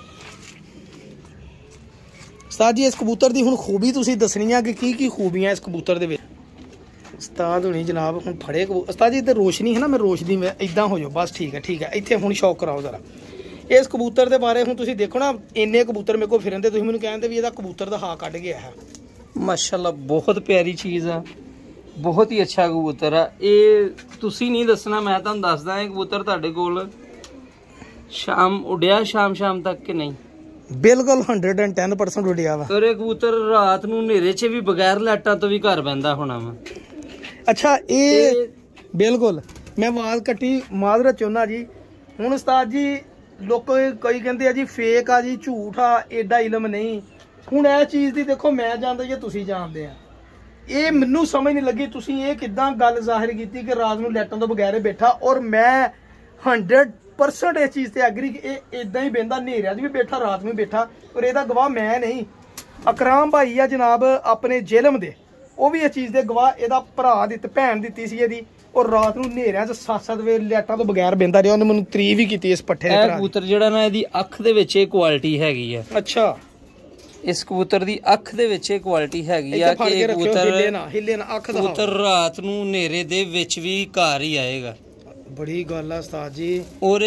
ਉਸਤਾਦ ਜੀ ਇਸ ਕਬੂਤਰ ਦੀ ਹੁਣ ਖੂਬੀ ਤੁਸੀਂ ਦੱਸਣੀ ਆ ਕਿ ਕੀ ਖੂਬੀਆਂ ਇਸ ਕਬੂਤਰ ਦੇ ਵਿੱਚ। ਉਸਤਾਦ ਹੁਣੀ ਜਨਾਬ ਹੁਣ ਫੜੇ ਉਸਤਾਦ ਜੀ ਇੱਧਰ ਰੋਸ਼ਨੀ ਹੈ ਨਾ, ਮੈਂ ਰੋਸ਼ਨੀ ਇੱਦਾਂ ਹੋ ਜਾਓ ਬਸ। ਠੀਕ ਹੈ। ਇੱਥੇ ਹੁਣ ਸ਼ੌਕ ਕਰਾਓ ਜ਼ਰਾ। ਇਸ ਕਬੂਤਰ ਦੇ ਬਾਰੇ ਹੁਣ ਤੁਸੀਂ ਦੇਖੋ ਨਾ, ਇੰਨੇ ਕਬੂਤਰ ਮੇਰੇ ਕੋਲ ਫਿਰਨ ਦੇ, ਤੁਸੀਂ ਮੈਨੂੰ ਕਹਿੰਦੇ ਵੀ ਇਹਦਾ ਕਬੂਤਰ ਦਾ ਹਾ ਕੱਢ ਗਿਆ ਹੈ। ਮਾਸ਼ਾਅੱਲਾ ਬਹੁਤ ਪਿਆਰੀ ਚੀਜ਼ ਆ, ਬਹੁਤ ਹੀ ਅੱਛਾ ਕਬੂਤਰ ਆ। ਇਹ ਤੁਸੀਂ ਨਹੀਂ ਦੱਸਣਾ, ਮੈਂ ਤੁਹਾਨੂੰ ਦੱਸਦਾ। ਇਹ ਕਬੂਤਰ ਤੁਹਾਡੇ ਕੋਲ ਸ਼ਾਮ ਉੱਡਿਆ ਸ਼ਾਮ ਤੱਕ ਕਿ ਨਹੀਂ? ਬਿਲਕੁਲ 110% ਉੱਡਿਆ ਵਾ। ਇਹ ਕਬੂਤਰ ਰਾਤ ਨੂੰ ਹਨੇਰੇ 'ਚ ਵੀ ਬਗੈਰ ਲਾਈਟਾਂ ਤੋਂ ਵੀ ਘਰ ਬਹਿੰਦਾ ਹੋਣਾ ਵਾ। ਅੱਛਾ ਇਹ ਬਿਲਕੁਲ ਮੈਂ ਆਵਾਜ਼ ਕੱਟੀ ਮਾਜ਼ਰਤ ਚਾਹੁੰਦਾ ਜੀ। ਹੁਣ ਉਸਤਾਦ ਜੀ ਲੋਕ ਕਈ ਕਹਿੰਦੇ ਆ ਜੀ ਫੇਕ ਆ ਜੀ, ਝੂਠ ਆ, ਐਡਾ ਇਲਮ ਨਹੀਂ। ਹੁਣ ਇਹ ਚੀਜ਼ ਦੀ ਦੇਖੋ ਮੈਂ ਜਾਣਦਾ ਜਾਂ ਤੁਸੀਂ ਜਾਣਦੇ ਆ, ਇਹ ਮੈਨੂੰ ਸਮਝ ਨਹੀਂ ਲੱਗੀ ਤੁਸੀਂ ਇਹ ਕਿੱਦਾਂ ਗੱਲ ਜ਼ਾਹਿਰ ਕੀਤੀ ਕਿ ਰਾਤ ਨੂੰ ਲਾਈਟਾਂ ਤੋਂ ਬਗੈਰ ਬੈਠਾ। ਔਰ ਮੈਂ 100% ਇਸ ਚੀਜ਼ ਤੇ ਐਗਰੀ ਕਿ ਇਹ ਇਦਾਂ ਹੀ ਬਹਿੰਦਾ, ਹਨੇਰਿਆਂ 'ਚ ਵੀ ਬੈਠਾ, ਰਾਤ ਨੂੰ ਵੀ ਬੈਠਾ। ਔਰ ਇਹਦਾ ਗਵਾਹ ਮੈਂ ਨਹੀਂ, ਅਕਰਾਮ ਭਾਈ ਆ ਜਨਾਬ ਆਪਣੇ ਜੇਲਮ ਦੇ, ਉਹ ਵੀ ਇਸ ਚੀਜ਼ ਦੇ ਗਵਾਹ। ਇਹਦਾ ਭਰਾ ਦਿੱਤੀ, ਭੈਣ ਦਿੱਤੀ ਸੀ ਇਹਦੀ। ਔਰ ਰਾਤ ਨੂੰ ਹਨੇਰਿਆਂ 'ਚ 7-7 ਵਜੇ ਲਾਈਟਾਂ ਤੋਂ ਬਗੈਰ ਬਹਿੰਦਾ ਰਿਹਾ। ਉਹਨੇ ਮੈਨੂੰ ਤਾਰੀਫ ਵੀ ਕੀਤੀ ਇਸ ਪੱਠੇ ਦੇ। ਕਬੂਤਰ ਜਿਹੜਾ ਨਾ ਇਹਦੀ ਅੱਖ ਦੇ ਵਿੱਚ ਇਹ ਕੁਆਲਿਟੀ ਹੈਗੀ ਆ। ਅੱਛਾ ਇਸ ਕਬੂਤਰ ਦੀ ਅੱਖ ਦੇ ਵਿੱਚ ਇਹ ਕੁਆਲਿਟੀ ਹੈਗੀ ਆ ਕਿ ਕਬੂਤਰ ਹਿੱਲੇ ਨਾ ਅੱਖ ਦਾ। ਕਬੂਤਰ ਰਾਤ ਨੂੰ ਹਨੇਰੇ ਦੇ ਵਿੱਚ ਵੀ ਘਰ ਹੀ ਆਏਗਾ। ਬੜੀ ਗੱਲ ਆ ਉਸਤਾਦ ਜੀ। ਔਰ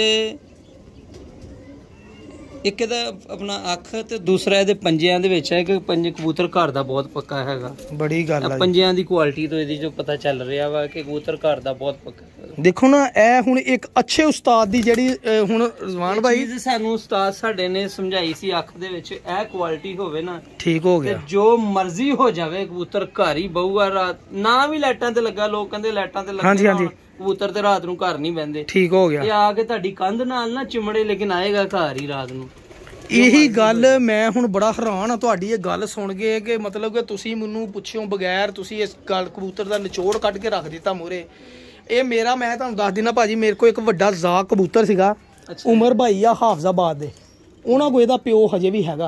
ਇੱਕ ਇਹਦਾ ਆਪਣਾ ਅੱਖ ਤੇ ਦੂਸਰਾ ਇਹਦੇ ਪੰਜਿਆਂ ਦੇ ਵਿੱਚ ਹੈ ਕਿ ਪੰਜੇ ਕਬੂਤਰ ਘਰ ਦਾ ਬਹੁਤ ਪੱਕਾ ਹੈਗਾ। ਬੜੀ ਗੱਲ ਆ। ਪੰਜਿਆਂ ਦੀ ਕੁਆਲਿਟੀ ਤੋਂ ਇਹਦੀ ਜੋ ਪਤਾ ਚੱਲ ਰਿਹਾ ਵਾ ਕਿ ਕਬੂਤਰ ਘਰ ਦਾ ਬਹੁਤ ਪੱਕਾ। ਦੇਖੋ ਨਾ ਇਹ ਹੁਣ ਇੱਕ ਅੱਛੇ ਉਸਤਾਦ ਦੀ ਜਿਹੜੀ ਹੁਣ ਰਜ਼ਵਾਨ ਭਾਈ ਸਾਨੂੰ ਉਸਤਾਦ ਸਾਡੇ ਨੇ ਸਮਝਾਈ ਸੀ, ਅੱਖ ਦੇ ਵਿੱਚ ਇਹ ਕੁਆਲਿਟੀ ਹੋਵੇ ਨਾ ਠੀਕ ਹੋ ਗਿਆ। ਜੋ ਮਰਜ਼ੀ ਹੋ ਜਾਵੇ ਕਬੂਤਰ ਘਰ ਹੀ ਬਹੂਗਾ। ਰਾਤ ਨਾ ਵੀ ਲਾਈਟਾਂ ਤੇ ਲੱਗਾ, ਲੋਕ ਕਹਿੰਦੇ ਲਾਈਟਾਂ ਤੇ ਲੱਗਾ, ਕਬੂਤਰ ਤੇ ਰਾਤ ਨੂੰ ਘਰ ਨਹੀਂ ਬਹਿੰਦੇ। ਠੀਕ ਹੋ ਗਿਆ। ਇਹ ਆ ਕੇ ਤੁਹਾਡੀ ਕੰਧ ਨਾਲ ਨਾ ਚਿਮੜੇ, ਲੇਕਿਨ ਆਏਗਾ ਘਰ ਹੀ ਰਾਤ ਨੂੰ। ਇਹੀ ਗੱਲ ਮੈਂ ਹੁਣ ਬੜਾ ਹੈਰਾਨ ਆ ਤੁਹਾਡੀ ਇਹ ਗੱਲ ਸੁਣ ਕੇ ਕਿ ਮਤਲਬ ਕਿ ਤੁਸੀਂ ਮੈਨੂੰ ਪੁੱਛਿਓ ਬਗੈਰ ਤੁਸੀਂ ਇਸ ਗੱਲ ਕਬੂਤਰ ਦਾ ਨਿਚੋੜ ਕੱਢ ਕੇ ਰੱਖ ਦਿੱਤਾ ਮੂਹਰੇ। ਇਹ ਮੇਰਾ, ਮੈਂ ਤੁਹਾਨੂੰ ਦੱਸ ਦਿੰਦਾ ਭਾਜੀ, ਮੇਰੇ ਕੋਲ ਇੱਕ ਵੱਡਾ ਜ਼ਾਕ ਕਬੂਤਰ ਸੀਗਾ, ਉਮਰ ਭਾਈ ਆ ਹਾਫਜ਼ਾਬਾਦ ਦੇ। ਉਹਨਾਂ ਕੋਲ ਇਹਦਾ ਪਿਓ ਹਜੇ ਵੀ ਹੈਗਾ।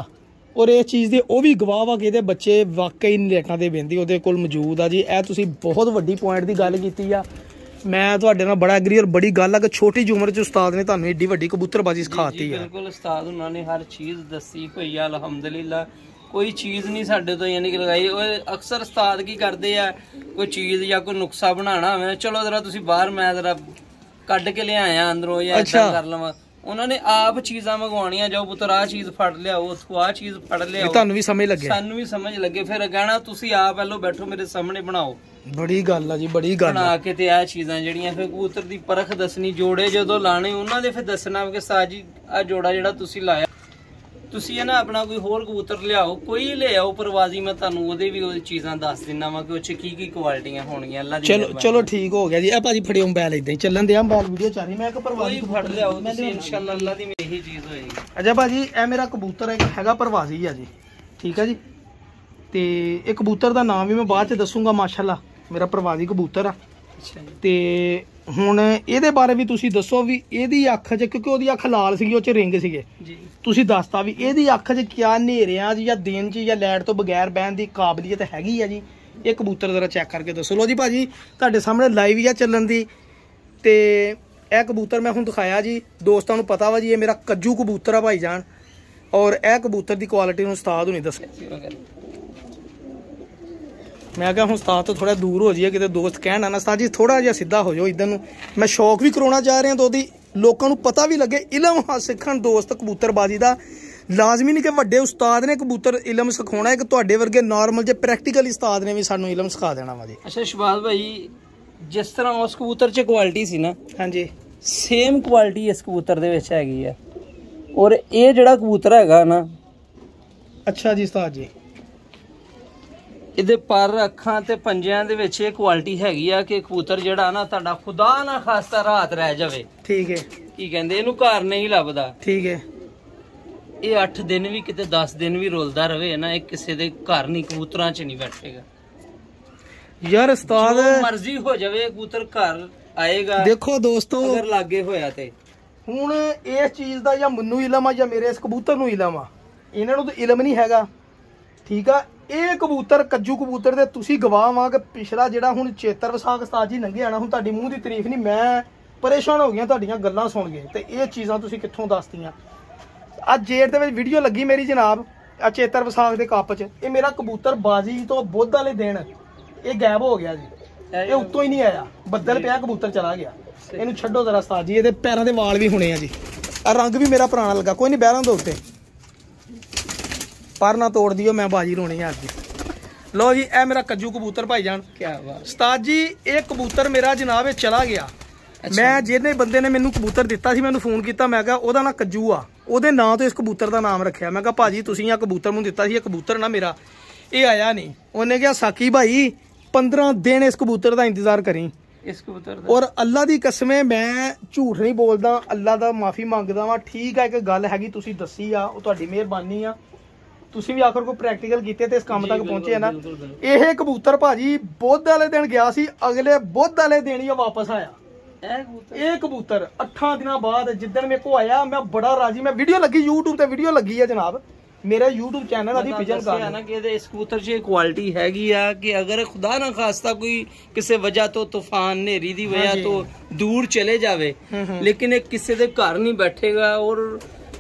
ਔਰ ਇਹ ਚੀਜ਼ ਦੇ ਉਹ ਵੀ ਗਵਾਹ ਵਾ ਕਿ ਇਹਦੇ ਬੱਚੇ ਵਾਕਈ ਨੇਟਾਂ ਦੇ ਬਹਿੰਦੀ ਉਹਦੇ ਕੋਲ ਮੌਜੂਦ ਆ ਜੀ। ਇਹ ਤੁਸੀਂ ਬਹੁਤ ਵੱਡੀ ਪੁਆਇੰਟ ਦੀ ਗੱਲ ਕੀਤੀ ਆ, ਮੈਂ ਤੁਹਾਡੇ ਨਾਲ ਬੜਾ ਐਗਰੀ। ਔਰ ਬੜੀ ਗੱਲ ਆ ਕਿ ਛੋਟੀ ਜਿਹੀ ਉਮਰ 'ਚ ਉਸਤਾਦ ਨੇ ਤੁਹਾਨੂੰ ਏਡੀ ਵੱਡੀ ਕਬੂਤਰਬਾਜ਼ੀ ਸਿਖਾਤੀ ਆ। ਬਿਲਕੁਲ ਉਸਤਾਦ ਉਹਨਾਂ ਨੇ ਹਰ ਚੀਜ਼ ਦੱਸੀ ਹੋਈ ਆ, ਅਲਹਮਦੁਲਿਲਾ ਕੋਈ ਚੀਜ਼ ਨਹੀਂ ਸਾਡੇ ਤੋਂ ਯਾਨੀ ਕਿ ਲਗਾਈ। ਉਹ ਅਕਸਰ ਉਸਤਾਦ ਕੀ ਕਰਦੇ ਆ, ਕੋਈ ਚੀਜ਼ ਜਾਂ ਕੋਈ ਨੁਕਸਾ ਬਣਾਉਣਾ ਹੋਵੇ, ਚਲੋ ਜ਼ਰਾ ਤੁਸੀਂ ਬਾਹਰ ਮੈਂ ਜ਼ਰਾ ਕੱਢ ਕੇ ਲਿਆਇਆ ਅੰਦਰੋਂ ਜਾਂ ਏਦਾਂ ਕਰ ਲਵਾਂ। ਉਹਨਾਂ ਨੇ ਆਪ ਚੀਜ਼ਾਂ ਮੰਗਵਾਉਣੀਆਂ, ਜਾਓ ਪੁੱਤਰ ਆਹ ਚੀਜ਼ ਫੜ ਲਿਆਓ, ਉੱਥੋਂ ਆਹ ਚੀਜ਼ ਫੜ ਲਿਆਓ, ਤੁਹਾਨੂੰ ਵੀ ਸਮਝ ਲੱਗੇ, ਸਾਨੂੰ ਵੀ ਸਮਝ ਲੱਗੇ। ਫਿਰ ਕਹਿਣਾ ਤੁਸੀਂ ਆਪ ਪਹਿਲੋਂ ਬੈਠੋ ਮੇਰੇ ਸਾਹਮਣੇ ਬਣਾਓ। ਬੜੀ ਗੱਲ ਆ ਜੀ, ਬੜੀ ਗੱਲ ਬਣਾ ਕੇ ਤੇ ਇਹ ਚੀਜ਼ਾਂ ਜਿਹੜੀਆਂ ਫਿਰ ਕਬੂਤਰ ਦੀ ਪਰਖ ਦੱਸਣੀ, ਜੋੜੇ ਜਦੋਂ ਲਾਣੇ ਉਹਨਾਂ ਦੇ ਫਿਰ ਦੱਸਣਾ ਕਿ ਸਾਜੀ ਆ ਜੋੜਾ ਜਿਹੜਾ ਤੁਸੀਂ ਲਾਇਆ, ਤੁਸੀਂ ਇਹ ਨਾ ਆਪਣਾ ਕੋਈ ਹੋਰ ਕਬੂਤਰ ਲਿਆਓ, ਕੋਈ ਲਿਆਓ ਪਰਵਾਜ਼ੀ, ਮੈਂ ਤੁਹਾਨੂੰ ਉਹਦੇ ਵੀ ਉਹ ਚੀਜ਼ਾਂ ਦੱਸ ਦਿੰਦਾ ਵਾ ਕਿ ਉਹ ਚ ਕੀ ਕੁਆਲਿਟੀਆਂ ਹੋਣਗੀਆਂ। ਅੱਲਾ ਦੀ ਚਲੋ ਠੀਕ ਹੋ ਗਿਆ ਜੀ। ਇਹ ਭਾਜੀ ਫੜਿਓ ਮੋਬਾਈਲ ਇਦਾਂ ਹੀ ਚੱਲਣ ਦਿਆ, ਮੋਬਾਈਲ ਵੀਡੀਓ ਚੱਲ ਰਹੀ, ਮੈਂ ਇੱਕ ਪਰਵਾਜ਼ੀ ਫੜ ਲਿਆਓ ਤੁਸੀਂ, ਇਨਸ਼ਾਅੱਲਾ ਅੱਲਾ ਦੀ ਇਹੀ ਚੀਜ਼ ਹੋਏਗੀ। ਅੱਛਾ ਭਾਜੀ, ਇਹ ਮੇਰਾ ਕਬੂਤਰ ਹੈਗਾ ਪਰਵਾਜ਼ੀ ਆ ਜੀ, ਠੀਕ ਆ ਜੀ। ਤੇ ਇਹ ਕਬੂਤਰ ਦਾ ਨਾਮ ਵੀ ਮੈਂ ਬਾਅਦ ਚ ਦੱਸੂਗਾ, ਮਾਸ਼ਾਅੱਲਾ ਮੇਰਾ ਪਰਵਾਜ਼ੀ ਕਬੂਤਰ ਆ। ਤੇ ਹੁਣ ਇਹਦੇ ਬਾਰੇ ਵੀ ਤੁਸੀਂ ਦੱਸੋ ਵੀ ਇਹਦੀ ਅੱਖ 'ਚ, ਕਿਉਂਕਿ ਉਹਦੀ ਅੱਖ ਲਾਲ ਸੀਗੀ, ਉਹ 'ਚ ਰਿੰਗ ਸੀਗੇ ਜੀ, ਤੁਸੀਂ ਦੱਸਤਾ ਵੀ ਇਹਦੀ ਅੱਖ 'ਚ ਕਿਆ ਹਨੇਰਿਆਂ 'ਚ ਜਾਂ ਦਿਨ 'ਚ ਜਾਂ ਲਾਈਟ ਤੋਂ ਬਗੈਰ ਬਹਿਣ ਦੀ ਕਾਬਲੀਅਤ ਹੈਗੀ ਆ ਜੀ। ਇਹ ਕਬੂਤਰ ਜ਼ਰਾ ਚੈੱਕ ਕਰਕੇ ਦੱਸੋ। ਲੋ ਜੀ ਭਾਜੀ, ਤੁਹਾਡੇ ਸਾਹਮਣੇ ਲਾਈਵ ਹੀ ਆ ਚੱਲਣ ਦੀ। ਤੇ ਇਹ ਕਬੂਤਰ ਮੈਂ ਹੁਣ ਦਿਖਾਇਆ ਜੀ, ਦੋਸਤਾਂ ਨੂੰ ਪਤਾ ਵਾ ਜੀ ਇਹ ਮੇਰਾ ਕੱਜੂ ਕਬੂਤਰ ਆ ਭਾਈਜਾਨ। ਔਰ ਇਹ ਕਬੂਤਰ ਦੀ ਕੁਆਲਿਟੀ ਨੂੰ ਉਸਤਾਦ ਹੁਣੀ ਦੱਸਿਆ। ਮੈਂ ਕਿਹਾ ਹੁਣ ਉਸਤਾਦ ਤੋਂ ਥੋੜਾ ਦੂਰ ਹੋ ਜਾਈਏ, ਕਿਤੇ ਦੋਸਤ ਕਹਿਣ ਨਾ ਉਸਤਾਦ ਜੀ ਥੋੜਾ ਜਿਹਾ ਸਿੱਧਾ ਹੋ ਜਾਓ ਇੱਧਰ ਨੂੰ। ਮੈਂ ਸ਼ੌਕ ਵੀ ਕਰਾਉਣਾ ਚਾਹ ਰਿਹਾ ਤਾਂ ਉਹਦੀ ਲੋਕਾਂ ਨੂੰ ਪਤਾ ਵੀ ਲੱਗੇ, ਇਲਮ ਸਿੱਖਣ ਦੋਸਤ ਕਬੂਤਰਬਾਜ਼ੀ ਦਾ। ਲਾਜ਼ਮੀ ਨਹੀਂ ਕਿ ਵੱਡੇ ਉਸਤਾਦ ਨੇ ਕਬੂਤਰ ਇਲਮ ਸਿਖਾਉਣਾ ਹੈ, ਕਿ ਤੁਹਾਡੇ ਵਰਗੇ ਨਾਰਮਲ ਜੇ ਪ੍ਰੈਕਟੀਕਲ ਉਸਤਾਦ ਨੇ ਵੀ ਸਾਨੂੰ ਇਲਮ ਸਿਖਾ ਦੇਣਾ ਵਾ ਜੀ। ਅੱਛਾ ਸ਼ਬਾਜ਼ ਭਾਈ, ਜਿਸ ਤਰ੍ਹਾਂ ਉਸ ਕਬੂਤਰ 'ਚ ਕੁਆਲਿਟੀ ਸੀ ਨਾ, ਹਾਂਜੀ ਸੇਮ ਕੁਆਲਿਟੀ ਇਸ ਕਬੂਤਰ ਦੇ ਵਿੱਚ ਹੈਗੀ ਆ। ਔਰ ਇਹ ਜਿਹੜਾ ਕਬੂਤਰ ਹੈਗਾ ਨਾ, ਅੱਛਾ ਜੀ ਉਸਤਾਦ ਜੀ, ਇਹਦੇ ਪਰ ਅੱਖਾਂ ਤੇ ਪੰਜਿਆਂ ਦੇ ਵਿੱਚ ਇਹ ਕੁਆਲਿਟੀ ਹੈਗੀ ਆ ਕਿ ਕਬੂਤਰ ਜਿਹੜਾ ਨਾ ਤੁਹਾਡਾ ਖੁਦਾ ਨਾ ਖਾਸਤਾ ਰਾਤ ਰਹਿ ਜਾਵੇ, ਠੀਕ ਹੈ, ਕੀ ਕਹਿੰਦੇ ਇਹਨੂੰ ਘਰ ਨਹੀਂ ਲੱਭਦਾ, ਠੀਕ ਹੈ, ਇਹ 8 ਦਿਨ ਵੀ ਕਿਤੇ 10 ਦਿਨ ਵੀ ਰੁਲਦਾ ਰਵੇ ਨਾ, ਇਹ ਕਿਸੇ ਦੇ ਘਰ ਨਹੀਂ, ਕਬੂਤਰਾਂ 'ਚ ਨਹੀਂ ਬੈਠੇਗਾ ਯਾਰ। ਉਸਤਾਦ ਮਰਜ਼ੀ ਹੋ ਜਾਵੇ ਕਬੂਤਰ ਘਰ ਆਏਗਾ। ਦੇਖੋ ਦੋਸਤੋ, ਅਗਰ ਲਾਗੇ ਹੋਇਆ ਤੇ ਹੁਣ ਇਸ ਚੀਜ਼ ਦਾ ਜਾਂ ਮੈਨੂੰ ਇਲਮ ਆ ਜਾਂ ਮੇਰੇ ਇਸ ਕਬੂਤਰ ਨੂੰ ਇਲਮ ਆ, ਇਹਨਾਂ ਨੂੰ ਤਾਂ ਇਲਮ ਨਹੀਂ ਹੈਗਾ, ਠੀਕ ਆ। ਇਹ ਕਬੂਤਰ ਕੱਜੂ ਕਬੂਤਰ ਦੇ ਤੁਸੀਂ ਗਵਾਹ ਵਾਂ ਕਿ ਪਿਛਲਾ ਜਿਹੜਾ ਹੁਣ ਚੇਤਰ ਵਿਸਾਖ ਉਸਤਾਦ ਜੀ ਲੰਘੇ ਆਣਾ, ਹੁਣ ਤੁਹਾਡੀ ਮੂੰਹ ਦੀ ਤਾਰੀਫ ਨਹੀਂ, ਮੈਂ ਪਰੇਸ਼ਾਨ ਹੋ ਗਿਆ ਤੁਹਾਡੀਆਂ ਗੱਲਾਂ ਸੁਣ ਕੇ। ਤੇ ਇਹ ਚੀਜ਼ਾਂ ਤੁਸੀਂ ਕਿੱਥੋਂ ਦੱਸਤੀਆਂ। ਅੱਜ ਜੇਠ ਦੇ ਵਿੱਚ ਵੀਡੀਓ ਲੱਗੀ ਮੇਰੀ ਜਨਾਬ, ਆ ਚੇਤਰ ਵਿਸਾਖ ਦੇ ਕੱਪ 'ਚ, ਇਹ ਮੇਰਾ ਕਬੂਤਰ ਬਾਜੀ ਤੋਂ ਬੁੱਧ ਵਾਲੇ ਦਿਨ ਇਹ ਗਾਇਬ ਹੋ ਗਿਆ ਜੀ, ਇਹ ਉੱਤੋਂ ਹੀ ਨਹੀਂ ਆਇਆ, ਬੱਦਲ ਪਿਆ ਕਬੂਤਰ ਚਲਾ ਗਿਆ। ਇਹਨੂੰ ਛੱਡੋ ਜ਼ਰਾ ਉਸਤਾਦ ਜੀ, ਇਹਦੇ ਪੈਰਾਂ ਦੇ ਵਾਲ ਵੀ ਹੋਣੇ ਆ ਜੀ, ਆ ਰੰਗ ਵੀ ਮੇਰਾ ਪੁਰਾਣਾ ਲੱਗਾ, ਕੋਈ ਨਹੀਂ ਬਹਿਰਾਂ ਦੇ ਉੱਤੇ ਪਰ ਨਾ ਤੋੜ ਦਿਓ, ਮੈਂ ਬਾਜੀ ਰੋਣੀ ਆ ਅੱਜ। ਲੋ ਜੀ, ਇਹ ਮੇਰਾ ਕੱਜੂ ਕਬੂਤਰ ਭਾਈਜਾਨ, ਕੀ ਬਾਤ ਉਸਤਾਦ ਜੀ। ਇਹ ਕਬੂਤਰ ਮੇਰਾ ਜਨਾਬ ਇਹ ਚਲਾ ਗਿਆ। ਮੈਂ ਜਿਹਨੇ ਬੰਦੇ ਨੇ ਮੈਨੂੰ ਕਬੂਤਰ ਦਿੱਤਾ ਸੀ, ਮੈਨੂੰ ਫੋਨ ਕੀਤਾ, ਮੈਂ ਕਿਹਾ ਉਹਦਾ ਨਾਂ ਕੱਜੂ ਆ, ਉਹਦੇ ਨਾਂ ਤੋਂ ਇਸ ਕਬੂਤਰ ਦਾ ਨਾਮ ਰੱਖਿਆ। ਮੈਂ ਕਿਹਾ ਭਾਜੀ ਤੁਸੀਂ ਆ ਕਬੂਤਰ ਮੈਨੂੰ ਦਿੱਤਾ ਸੀ, ਇਹ ਕਬੂਤਰ ਨਾ ਮੇਰਾ, ਇਹ ਆਇਆ ਨਹੀਂ। ਉਹਨੇ ਕਿਹਾ ਸਾਕੀ ਭਾਈ 15 ਦਿਨ ਇਸ ਕਬੂਤਰ ਦਾ ਇੰਤਜ਼ਾਰ ਕਰੀ, ਇਸ ਕਬੂਤਰ ਦਾ। ਔਰ ਅੱਲਾ ਦੀ ਕਸਮੇ ਮੈਂ ਝੂਠ ਨਹੀਂ ਬੋਲਦਾ, ਅੱਲਾ ਦਾ ਮਾਫੀ ਮੰਗਦਾ ਵਾਂ। ਠੀਕ ਹੈ, ਇੱਕ ਗੱਲ ਹੈਗੀ ਤੁਸੀਂ ਦੱਸੀ ਆ, ਉਹ ਤੁਹਾਡੀ ਮਿਹਰਬਾਨੀ ਆ, ਤੁਸੀਂ ਵੀ ਆਖਰ ਕੋ ਪ੍ਰੈਕਟੀਕਲ ਕੀਤੇ ਤੇ ਇਸ ਕੰਮ ਤੱਕ ਪਹੁੰਚੇ ਨਾ। ਇਹ ਕਬੂਤਰ ਭਾਜੀ ਬੁੱਧ ਵਾਲੇ ਦਿਨ ਗਿਆ ਸੀ, ਅਗਲੇ ਬੁੱਧ ਵਾਲੇ ਦਿਨ ਹੀ ਵਾਪਸ ਆਇਆ। ਇਹ ਕਬੂਤਰ 8 ਦਿਨਾਂ ਬਾਅਦ ਜਿੱਦਣ ਮੇਰੇ ਕੋ ਆਇਆ, ਮੈਂ ਬੜਾ ਰਾਜੀ। ਮੈਂ ਵੀਡੀਓ ਲੱਗੀ YouTube ਤੇ, ਵੀਡੀਓ ਲੱਗੀ ਹੈ ਜਨਾਬ, ਮੇਰਾ YouTube ਚੈਨਲ ਆ ਦੀ ਪਿਜਨ ਕਾਰ ਨਾ, ਕਿ ਇਹਦੇ ਇਸ ਕਬੂਤਰ 'ਚ ਕੁਆਲਿਟੀ ਹੈਗੀ ਆ ਕਿ ਅਗਰ ਖੁਦਾ ਨਾ ਖਾਸਤਾ ਕੋਈ ਕਿਸੇ ਵਜ੍ਹਾ ਤੋਂ ਤੂਫਾਨ ਹਨੇਰੀ ਦੀ ਵਜ੍ਹਾ ਤੋਂ ਦੂਰ ਚਲੇ ਜਾਵੇ, ਲੇਕਿਨ ਇਹ ਕਿਸੇ ਦੇ ਘਰ ਨਹੀਂ ਬੈਠੇਗਾ ਔਰ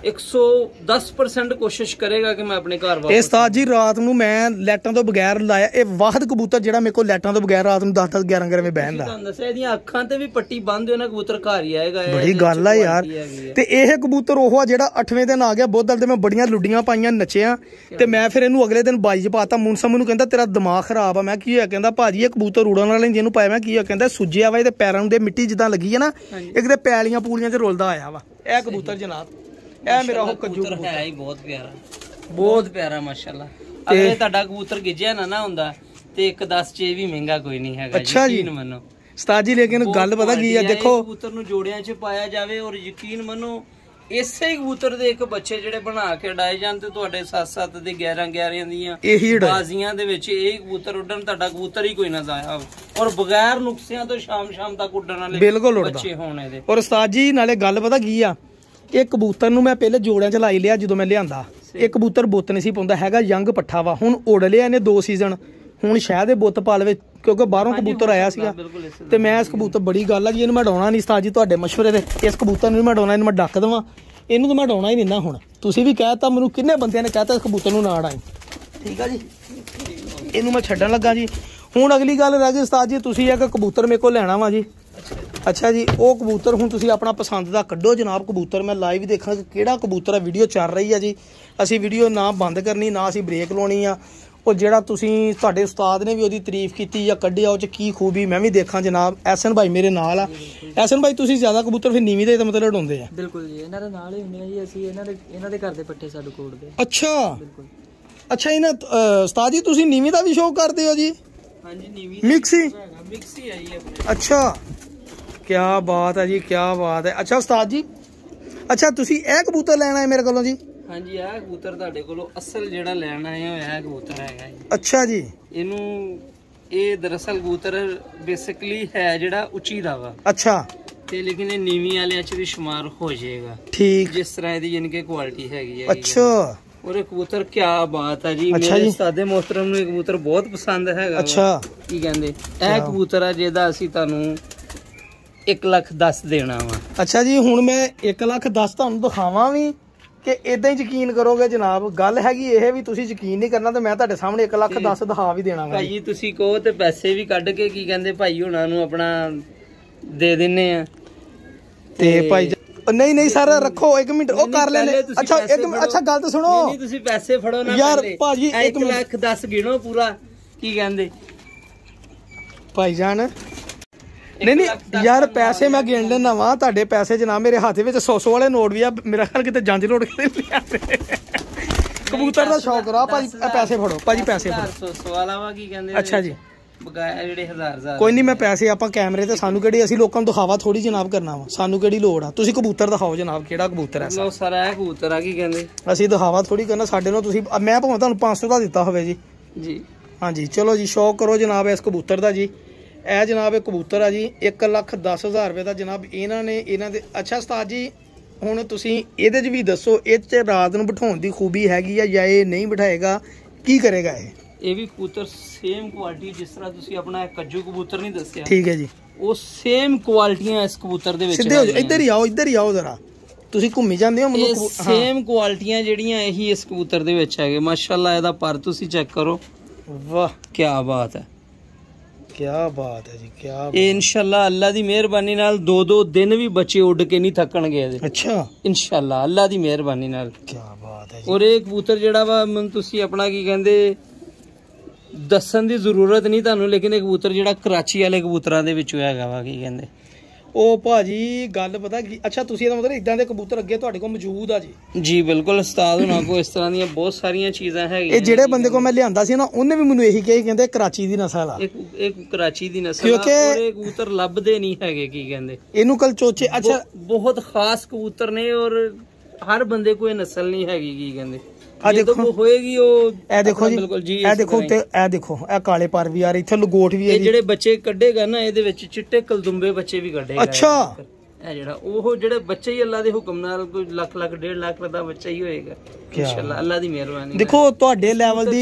110% ਕੋਸ਼ਿਸ਼ ਕਰੇਗਾ ਕਿ ਮੈਂ ਆਪਣੇ ਘਰ ਵਾਪਸ। ਇਹ ਉਸਤਾਦ ਜੀ ਰਾਤ ਨੂੰ ਮੈਂ ਲਾਈਟਾਂ ਤੋਂ ਬਗੈਰ ਲਾਇਆ, ਇਹ ਵਾਹਦ ਕਬੂਤਰ ਜਿਹੜਾ ਮੇਰੇ ਕੋਲ ਲਾਈਟਾਂ ਤੋਂ ਬਗੈਰ ਰਾਤ ਨੂੰ 10-10 11 ਵਜੇ ਬਹਿੰਦਾ। ਤੁਹਾਨੂੰ ਦੱਸਿਆ ਇਹਦੀਆਂ ਅੱਖਾਂ ਤੇ ਵੀ ਪੱਟੀ ਬੰਦ ਹੋਏ ਨਾ, ਕਬੂਤਰ ਘਰ ਹੀ ਆਏਗਾ। ਬੜੀ ਗੱਲ ਆ ਯਾਰ। ਤੇ ਇਹ ਕਬੂਤਰ ਉਹ ਆ ਜਿਹੜਾ 8ਵੇਂ ਦਿਨ ਆ ਗਿਆ ਬੁੱਧ ਦੇ, ਮੈਂ ਬੜੀਆਂ ਲੁੱਡੀਆਂ ਪਾਈਆਂ, ਨੱਚਿਆ, ਤੇ ਮੈਂ ਫਿਰ ਇਹਨੂੰ ਅਗਲੇ ਦਿਨ ਬਾਈ 'ਚ ਪਾਤਾ। ਮੁਨਸਾ ਮੈਨੂੰ ਕਹਿੰਦਾ ਤੇਰਾ ਦਿਮਾਗ ਖਰਾਬ ਆ। ਮੈਂ ਕੀ ਹੋਇਆ? ਕਹਿੰਦਾ ਭਾਜੀ ਇਹ ਕਬੂਤਰ ਉੜਨ ਵਾਲੇ ਜਿਹਨੂੰ ਪਾਇਆ। ਮੈਂ ਕੀ ਹੋਇਆ? ਕਹਿੰਦਾ ਸੁੱਜਿਆ ਵਾ, ਇਹਦੇ ਪੈਰਾਂ ਦੇ ਮਿੱਟੀ ਜਿੱਦਾਂ ਲੱਗੀ ਹੈ ਨਾ, ਇੱਕ ਦੇ ਪੈਲੀਆਂ ਪੂਲੀਆਂ 'ਚ ਰੁਲਦਾ ਆਇਆ ਵਾ ਇਹ ਕਬੂਤਰ ਜਨਾਬ। ਇਹ ਮੇਰਾ ਉਹ ਕੱਜੂ ਕਬੂਤਰ ਹੈ ਹੀ ਬਹੁਤ ਪਿਆਰਾ, ਬਹੁਤ ਪਿਆਰਾ ਮਾਸ਼ਾਅੱਲਾ। ਅਗਰ ਤੁਹਾਡਾ ਕਬੂਤਰ ਗਿੱਜਿਆ ਨਾ ਹੁੰਦਾ ਤੇ 1-10 ਚ ਵੀ ਮਹਿੰਗਾ ਕੋਈ ਨਹੀਂ ਹੈਗਾ। ਅੱਛਾ ਜੀ, ਯਕੀਨ ਮੰਨੋ ਉਸਤਾਦ ਜੀ। ਲੇਕਿਨ ਗੱਲ ਪਤਾ ਕੀ ਆ, ਦੇਖੋ ਕਬੂਤਰ ਨੂੰ ਜੋੜਿਆਂ 'ਚ ਪਾਇਆ ਜਾਵੇ ਔਰ ਯਕੀਨ ਮੰਨੋ ਇਸੇ ਕਬੂਤਰ ਦੇ ਇੱਕ ਬੱਚੇ ਜਿਹੜੇ ਬਣਾ ਕੇ ਉਡਾਏ ਜਾਣ ਤੇ ਤੁਹਾਡੇ 7-7 ਦੇ 11-11 ਦੀਆਂ ਬਾਜ਼ੀਆਂ ਦੇ ਵਿੱਚ ਇਹ ਕਬੂਤਰ ਉੱਡਣ, ਤੁਹਾਡਾ ਕਬੂਤਰ ਹੀ ਕੋਈ ਨਾ ਜ਼ਾਇਆ ਹੋ ਔਰ ਬਗੈਰ ਨੁਕਸਿਆਂ ਤੋਂ ਸ਼ਾਮ ਤੱਕ ਉੱਡਣ ਵਾਲੇ ਬਿਲਕੁਲ ਬੱਚੇ ਹੋਣ ਇਹਦੇ। ਔਰ ਉਸਤਾਦ ਜੀ ਨਾਲੇ ਗੱਲ ਪਤਾ ਕੀ ਆ, ਇਹ ਕਬੂਤਰ ਨੂੰ ਮੈਂ ਪਹਿਲੇ ਜੋੜਿਆਂ 'ਚ ਲਾਈ ਲਿਆ ਜਦੋਂ ਮੈਂ ਲਿਆਂਦਾ, ਇਹ ਕਬੂਤਰ ਬੁੱਤ ਨਹੀਂ ਸੀ ਪਾਉਂਦਾ ਹੈਗਾ, ਯੰਗ ਪੱਠਾ ਵਾ। ਹੁਣ ਉੜ ਲਿਆ ਇਹਨੇ 2 ਸੀਜ਼ਨ, ਹੁਣ ਸ਼ਾਇਦ ਇਹ ਬੁੱਤ ਪਾ ਲਵੇ ਕਿਉਂਕਿ ਬਾਹਰੋਂ ਕਬੂਤਰ ਆਇਆ ਸੀਗਾ। ਤੇ ਮੈਂ ਇਸ ਕਬੂਤਰ ਬੜੀ ਗੱਲ ਆ ਜੀ, ਇਹਨੂੰ ਮੈਂ ਡਾਉਣਾ ਨਹੀਂ ਉਸਤਾਦ ਜੀ ਤੁਹਾਡੇ ਮਸ਼ਵਰੇ ਤੇ। ਇਸ ਕਬੂਤਰ ਨੂੰ ਮੈਂ ਡਾਉਣਾ, ਇਹਨੂੰ ਮੈਂ ਡੱਕ ਦੇਵਾਂ, ਇਹਨੂੰ ਤਾਂ ਮੈਂ ਡਾਉਣਾ ਹੀ ਨਹੀਂ ਨਾ। ਹੁਣ ਤੁਸੀਂ ਵੀ ਕਹਿਤਾ ਮੈਨੂੰ, ਕਿੰਨੇ ਬੰਦਿਆਂ ਨੇ ਕਹਿਤਾ ਇਸ ਕਬੂਤਰ ਨੂੰ ਨਾ ਡਾਈ, ਠੀਕ ਆ ਜੀ। ਇਹਨੂੰ ਮੈਂ ਛੱਡਣ ਲੱਗਾ ਜੀ। ਹੁਣ ਅਗਲੀ ਗੱਲ ਰਹਿ ਗਈ ਉਸਤਾਦ ਜੀ, ਤੁਸੀਂ ਇੱਕ ਕਬੂਤਰ ਮੇਰੇ ਕੋਲ ਲੈਣਾ ਵਾ ਜੀ। ਅੱਛਾ ਜੀ, ਉਹ ਕਬੂਤਰ ਹੁਣ ਤੁਸੀਂ ਆਪਣਾ ਪਸੰਦ ਦਾ ਕੱਢੋ ਜਨਾਬ ਕਬੂਤਰ। ਮੈਂ ਲਾਈਵ ਦੇਖਾਂ ਕਿ ਕਿਹੜਾ ਕਬੂਤਰ ਆ। ਵੀਡੀਓ ਚੱਲ ਰਹੀ ਆ ਜੀ, ਅਸੀਂ ਵੀਡੀਓ ਨਾ ਬੰਦ ਕਰਨੀ, ਨਾ ਅਸੀਂ ਬ੍ਰੇਕ ਲਾਉਣੀ ਆ। ਉਹ ਜਿਹੜਾ ਤੁਸੀਂ ਤੁਹਾਡੇ ਉਸਤਾਦ ਨੇ ਵੀ ਉਹਦੀ ਤਾਰੀਫ ਕੀਤੀ ਜਾਂ ਕੱਢਿਆ, ਉਹ 'ਚ ਕੀ ਖੂਬੀ ਮੈਂ ਵੀ ਦੇਖਾਂ ਜਨਾਬ। ਐਸਨ ਭਾਈ ਮੇਰੇ ਨਾਲ ਆ। ਐਸਨ ਭਾਈ ਤੁਸੀਂ ਜ਼ਿਆਦਾ ਕਬੂਤਰ ਫਿਰ ਨੀਵੀਂ ਦੇ ਤਾਂ ਮਤਲਬ ਉਡਾਉਂਦੇ ਆ? ਬਿਲਕੁਲ ਜੀ, ਇਹਨਾਂ ਦੇ ਨਾਲ ਹੀ ਹੁੰਦੇ ਆ ਜੀ ਅਸੀਂ। ਇਹਨਾਂ ਦੇ ਘਰ ਦੇ ਪੱਠੇ ਸਾਡੇ ਕੋਲ ਦੇ। ਅੱਛਾ ਬਿਲਕੁਲ। ਅੱਛਾ, ਇਹਨਾਂ ਉਸਤਾਦ ਜੀ ਤੁਸੀਂ ਨੀਵੀਂ ਦਾ ਵੀ ਸ਼ੌਕ ਕਰਦੇ ਹੋ ਜੀ? ਹਾਂਜੀ, ਨੀਵੀਂ ਮਿਕਸ ਹੀ ਆਈ ਹੈ। ਅੱਛਾ, ਕਿਆ ਬਾਤ ਹੈ ਜੀ, ਕਿਆ ਬਾਤ ਹੈ। ਅੱਛਾ ਉਸਤਾਦ ਜੀ, ਅੱਛਾ ਤੁਸੀਂ ਇਹ ਕਬੂਤਰ ਲੈਣਾ ਹੈ ਮੇਰੇ ਕੋਲੋਂ ਜੀ? ਹਾਂਜੀ, ਇਹ ਕਬੂਤਰ ਤੁਹਾਡੇ ਕੋਲੋਂ ਅਸਲ ਜਿਹੜਾ ਲੈਣ ਆਏ ਹੋ ਇਹ ਕਬੂਤਰ ਹੈਗਾ ਜੀ। ਅੱਛਾ ਜੀ। ਇਹ ਦਰਅਸਲ ਕਬੂਤਰ ਬੇਸਿਕਲੀ ਹੈ ਜਿਹੜਾ ਉੱਚੀ ਦਾ ਵਾ। ਅੱਛਾ। ਤੇ ਲੇਕਿਨ ਇਹ ਨੀਵੀਂ ਵਾਲਿਆਂ ਚ ਵੀ ਸ਼ੁਮਾਰ ਹੋ ਜਾਏਗਾ, ਠੀਕ, ਜਿਸ ਤਰ੍ਹਾਂ ਇਹਦੀ ਯਾਨੀ ਕਿ ਕੁਆਲਿਟੀ ਹੈਗੀ ਹੈ। ਅੱਛਾ। और ये कबूतर क्या बात है जी, मेरे उस्तादे मोहतरम ਨੂੰ ਇਹ ਕਬੂਤਰ ਬਹੁਤ ਪਸੰਦ ਹੈਗਾ। ਅੱਛਾ, ਕੀ ਕਹਿੰਦੇ ਇਹ ਕਬੂਤਰ ਆ ਜਿਹਦਾ ਅਸੀਂ ਤੁਹਾਨੂੰ 1 ਲੱਖ 10 ਦੇਣਾ ਵਾ। ਅੱਛਾ ਜੀ, ਹੁਣ ਮੈਂ 1 ਲੱਖ 10 ਤੁਹਾਨੂੰ ਦਿਖਾਵਾਂ ਵੀ ਕਿ ਇਦਾਂ ਹੀ ਯਕੀਨ ਕਰੋਗੇ ਜਨਾਬ? ਗੱਲ ਹੈਗੀ ਇਹ ਵੀ ਤੁਸੀਂ ਯਕੀਨ ਨਹੀਂ ਕਰਨਾ ਤੇ ਮੈਂ ਤੁਹਾਡੇ ਸਾਹਮਣੇ 1 ਲੱਖ 10 ਦਿਖਾ ਵੀ ਦੇਣਾ ਵਾ। ਭਾਈ ਤੁਸੀਂ ਕਹੋ ਤੇ ਪੈਸੇ ਵੀ ਕੱਢ ਕੇ ਕੀ ਕਹਿੰਦੇ ਭਾਈ ਹੁਣਾਂ ਨੂੰ ਆਪਣਾ ਦੇ ਦਿੰਨੇ ਆ। ਤੇ ਭਾਈ ਨਹੀਂ ਨਹੀਂ ਸਰ ਰੱਖੋ 1 ਮਿੰਟ, ਉਹ ਕਰ ਲੈਣੇ। ਅੱਛਾ ਅੱਛਾ ਗੱਲ ਤਾਂ ਸੁਣੋ। ਨਹੀਂ ਤੁਸੀਂ ਪੈਸੇ ਫੜੋ ਨਾ ਯਾਰ ਭਾਜੀ 1 ਲੱਖ 10 ਗਿਣੋ ਪੂਰਾ। ਕੀ ਕਹਿੰਦੇ ਭਾਈ ਜਾਨ? ਨਹੀਂ ਨਹੀਂ ਯਾਰ ਪੈਸੇ ਮੈਂ ਗਿਣ ਲੈਣਾ ਵਾ ਤੁਹਾਡੇ ਪੈਸੇ ਜਨਾਬ। ਮੇਰੇ ਹੱਥ ਵਿੱਚ 100 ਵਾਲੇ ਨੋਟ ਵੀ ਆ, ਮੇਰਾ ਖਿਆਲ ਕਿਤੇ ਜੰਜ ਲੋੜ ਕੇ ਲਿਆਂਦੇ। ਕਬੂਤਰ ਦਾ ਸ਼ੌਕ ਰਾ ਭਾਜੀ, ਪੈਸੇ ਫੜੋ ਭਾਜੀ, ਪੈਸੇ ਫੜੋ। 100 ਵਾਲਾ ਵਾ ਕੀ ਕਹਿੰਦੇ? ਅੱਛਾ ਜੀ, ਬਗਾਇਆ ਜਿਹੜੇ 1000 ਕੋਈ ਨਹੀਂ, ਮੈਂ ਪੈਸੇ ਆਪਾਂ ਕੈਮਰੇ ਤੇ, ਸਾਨੂੰ ਕਿਹੜੀ, ਅਸੀਂ ਲੋਕਾਂ ਨੂੰ ਦਿਖਾਵਾ ਥੋੜੀ ਜਨਾਬ ਕਰਨਾ ਵਾ, ਸਾਨੂੰ ਕਿਹੜੀ ਲੋੜ ਆ। ਤੁਸੀਂ ਕਬੂਤਰ ਦਿਖਾਓ ਜਨਾਬ, ਕਿਹੜਾ ਕਬੂਤਰ ਹੈ? ਲੋ ਸਾਰਾ ਇਹ ਕਬੂਤਰ ਆ। ਕੀ ਕਹਿੰਦੇ ਅਸੀਂ ਦਿਖਾਵਾ ਥੋੜੀ ਕਰਨਾ ਸਾਡੇ ਨਾਲ। ਤੁਸੀਂ ਮੈਂ ਭਾਵੇਂ ਤੁਹਾਨੂੰ 500 ਦਾ ਦਿੱਤਾ ਹੋਵੇ ਜੀ। ਜੀ ਹਾਂਜੀ ਚਲੋ ਜੀ, ਸ਼ੌਕ ਕਰੋ ਜਨਾਬ ਇਸ ਕਬੂਤਰ ਦਾ ਜੀ। ਇਹ ਜਨਾਬ ਇਹ ਕਬੂਤਰ ਆ ਜੀ 1 ਲੱਖ 10,000 ਰੁਪਏ ਦਾ ਜਨਾਬ ਇਹਨਾਂ ਦੇ। ਅੱਛਾ ਉਸਤਾਦ ਜੀ, ਹੁਣ ਤੁਸੀਂ ਇਹਦੇ 'ਚ ਵੀ ਦੱਸੋ, ਇਹ 'ਚ ਰਾਤ ਨੂੰ ਬਿਠਾਉਣ ਦੀ ਖੂਬੀ ਹੈਗੀ ਆ ਜਾਂ ਇਹ ਨਹੀਂ ਬਿਠਾਏਗਾ? ਕੀ ਕਰੇਗਾ ਇਹ ਵੀ ਕਬੂਤਰ ਸੇਮ ਕੁਆਲਿਟੀ ਜਿਸ ਤਰ੍ਹਾਂ ਤੁਸੀਂ ਆਪਣਾ ਕੱਜੂ ਕਬੂਤਰ ਨਹੀਂ ਦੱਸਿਆ, ਠੀਕ ਹੈ ਜੀ, ਉਹ ਸੇਮ ਕੁਆਲਿਟੀਆਂ ਇਸ ਕਬੂਤਰ ਦੇ ਵਿੱਚ। ਸਿੱਧੇ ਹੋ ਜਾਓ, ਇੱਧਰ ਹੀ ਆਓ ਜ਼ਰਾ, ਤੁਸੀਂ ਘੁੰਮੀ ਜਾਂਦੇ ਹੋ ਮੈਨੂੰ। ਸੇਮ ਕੁਆਲਿਟੀਆਂ ਜਿਹੜੀਆਂ ਇਹੀ ਇਸ ਕਬੂਤਰ ਦੇ ਵਿੱਚ ਹੈਗੇ। ਮਾਸ਼ਾਅੱਲਾ ਇਹਦਾ ਪਰ ਤੁਸੀਂ ਚੈੱਕ ਕਰੋ। ਵਾਹ ਕੀ ਬਾਤ ਹੈ, ਕੀ ਬਾਤ ਹੈ ਜੀ, ਕੀ। ਇਹ ਇਨਸ਼ਾਅੱਲਾ ਅੱਲਾ ਦੀ ਮਿਹਰਬਾਨੀ ਨਾਲ 2-2 ਦਿਨ ਵੀ ਬੱਚੇ ਉੱਡ ਕੇ ਨਹੀਂ ਥੱਕਣਗੇ ਇਹਦੇ। ਅੱਛਾ, ਇਨਸ਼ਾਅੱਲਾ ਅੱਲਾ ਦੀ ਮਿਹਰਬਾਨੀ ਨਾਲ। ਕੀ ਬਾਤ ਹੈ ਜੀ। ਔਰ ਇਹ ਕਬੂਤਰ ਜਿਹੜਾ ਵਾ ਮੈਨੂੰ ਤੁਸੀਂ ਆਪਣਾ ਕੀ ਕਹਿੰਦੇ ਦੱਸਣ ਦੀ ਜ਼ਰੂਰਤ ਨਹੀਂ ਤੁਹਾਨੂੰ, ਲੇਕਿਨ ਇਹ ਕਬੂਤਰ ਜਿਹੜਾ ਕਰਾਚੀ ਵਾਲੇ ਕਬੂਤਰਾਂ ਦੇ ਵਿੱਚੋਂ ਹੈਗਾ ਵਾ। ਕੀ ਕਹਿੰਦੇ ਉਹ ਭਾਜੀ ਗੱਲ ਪਤਾ ਕੀ? ਅੱਛਾ ਤੁਸੀਂ ਇਹਦਾ ਮਤਲਬ ਇਦਾਂ ਦੇ ਕਬੂਤਰ ਅੱਗੇ ਤੁਹਾਡੇ ਕੋਲ ਮੌਜੂਦ ਆ ਜੀ? ਜੀ ਬਿਲਕੁਲ, ਉਸਤਾਦ ਹੁਣਾਂ ਕੋਲ ਇਸ ਤਰ੍ਹਾਂ ਦੀਆਂ ਬਹੁਤ ਸਾਰੀਆਂ ਚੀਜ਼ਾਂ ਹੈਗੀਆਂ। ਇਹ ਜਿਹੜੇ ਬੰਦੇ ਕੋਲ ਮੈਂ ਲਿਆਂਦਾ ਸੀ ਨਾ, ਉਹਨੇ ਵੀ ਮੈਨੂੰ ਇਹੀ ਕਿਹਾ, ਕਹਿੰਦੇ ਕਰਾਚੀ ਦੀ ਨਸਲ ਆ। ਇਹ ਕਰਾਚੀ ਦੀ ਨਸਲ ਆ, ਔਰ ਇਹ ਕਬੂਤਰ ਲੱਭਦੇ ਨਹੀਂ ਹੈਗੇ। ਕੀ ਕਹਿੰਦੇ ਇਹਨੂੰ ਕਲ ਚੋਚੇ। ਅੱਛਾ, ਬਹੁਤ ਖਾਸ ਕਬੂਤਰ ਨੇ ਔਰ ਹਰ ਬੰਦੇ ਕੋਲ ਇਹ ਨਸਲ ਨਹੀਂ ਹੈਗੀ। ਕੀ ਕਹਿੰਦੇ ਆ ਦੇਖੋ ਹੋਏਗੀ ਉਹ। ਇਹ ਦੇਖੋ ਜੀ, ਇਹ ਦੇਖੋ ਤੇ ਇਹ ਦੇਖੋ, ਇਹ ਕਾਲੇ ਪਰ ਵੀ ਆ ਰਹੇ, ਇੱਥੇ ਲਗੋਟ ਵੀ ਹੈ ਜੀ। ਜਿਹੜੇ ਬੱਚੇ ਕੱਢੇਗਾ ਨਾ ਇਹਦੇ ਵਿੱਚ ਚਿੱਟੇ ਕਲਦੁੰਬੇ ਬੱਚੇ ਵੀ ਕੱਢੇਗਾ। ਅੱਛਾ, ਇਹ ਜਿਹੜਾ ਉਹ ਜਿਹੜੇ ਬੱਚੇ ਹੀ ਅੱਲਾ ਦੇ ਹੁਕਮ ਨਾਲ ਕੋਈ ਲੱਖ 1.5 ਲੱਖ ਦਾ ਬੱਚਾ ਹੀ ਹੋਏਗਾ ਇਨਸ਼ਾਅੱਲਾ, ਅੱਲਾ ਦੀ ਮਿਹਰਬਾਨੀ। ਦੇਖੋ ਤੁਹਾਡੇ ਲੈਵਲ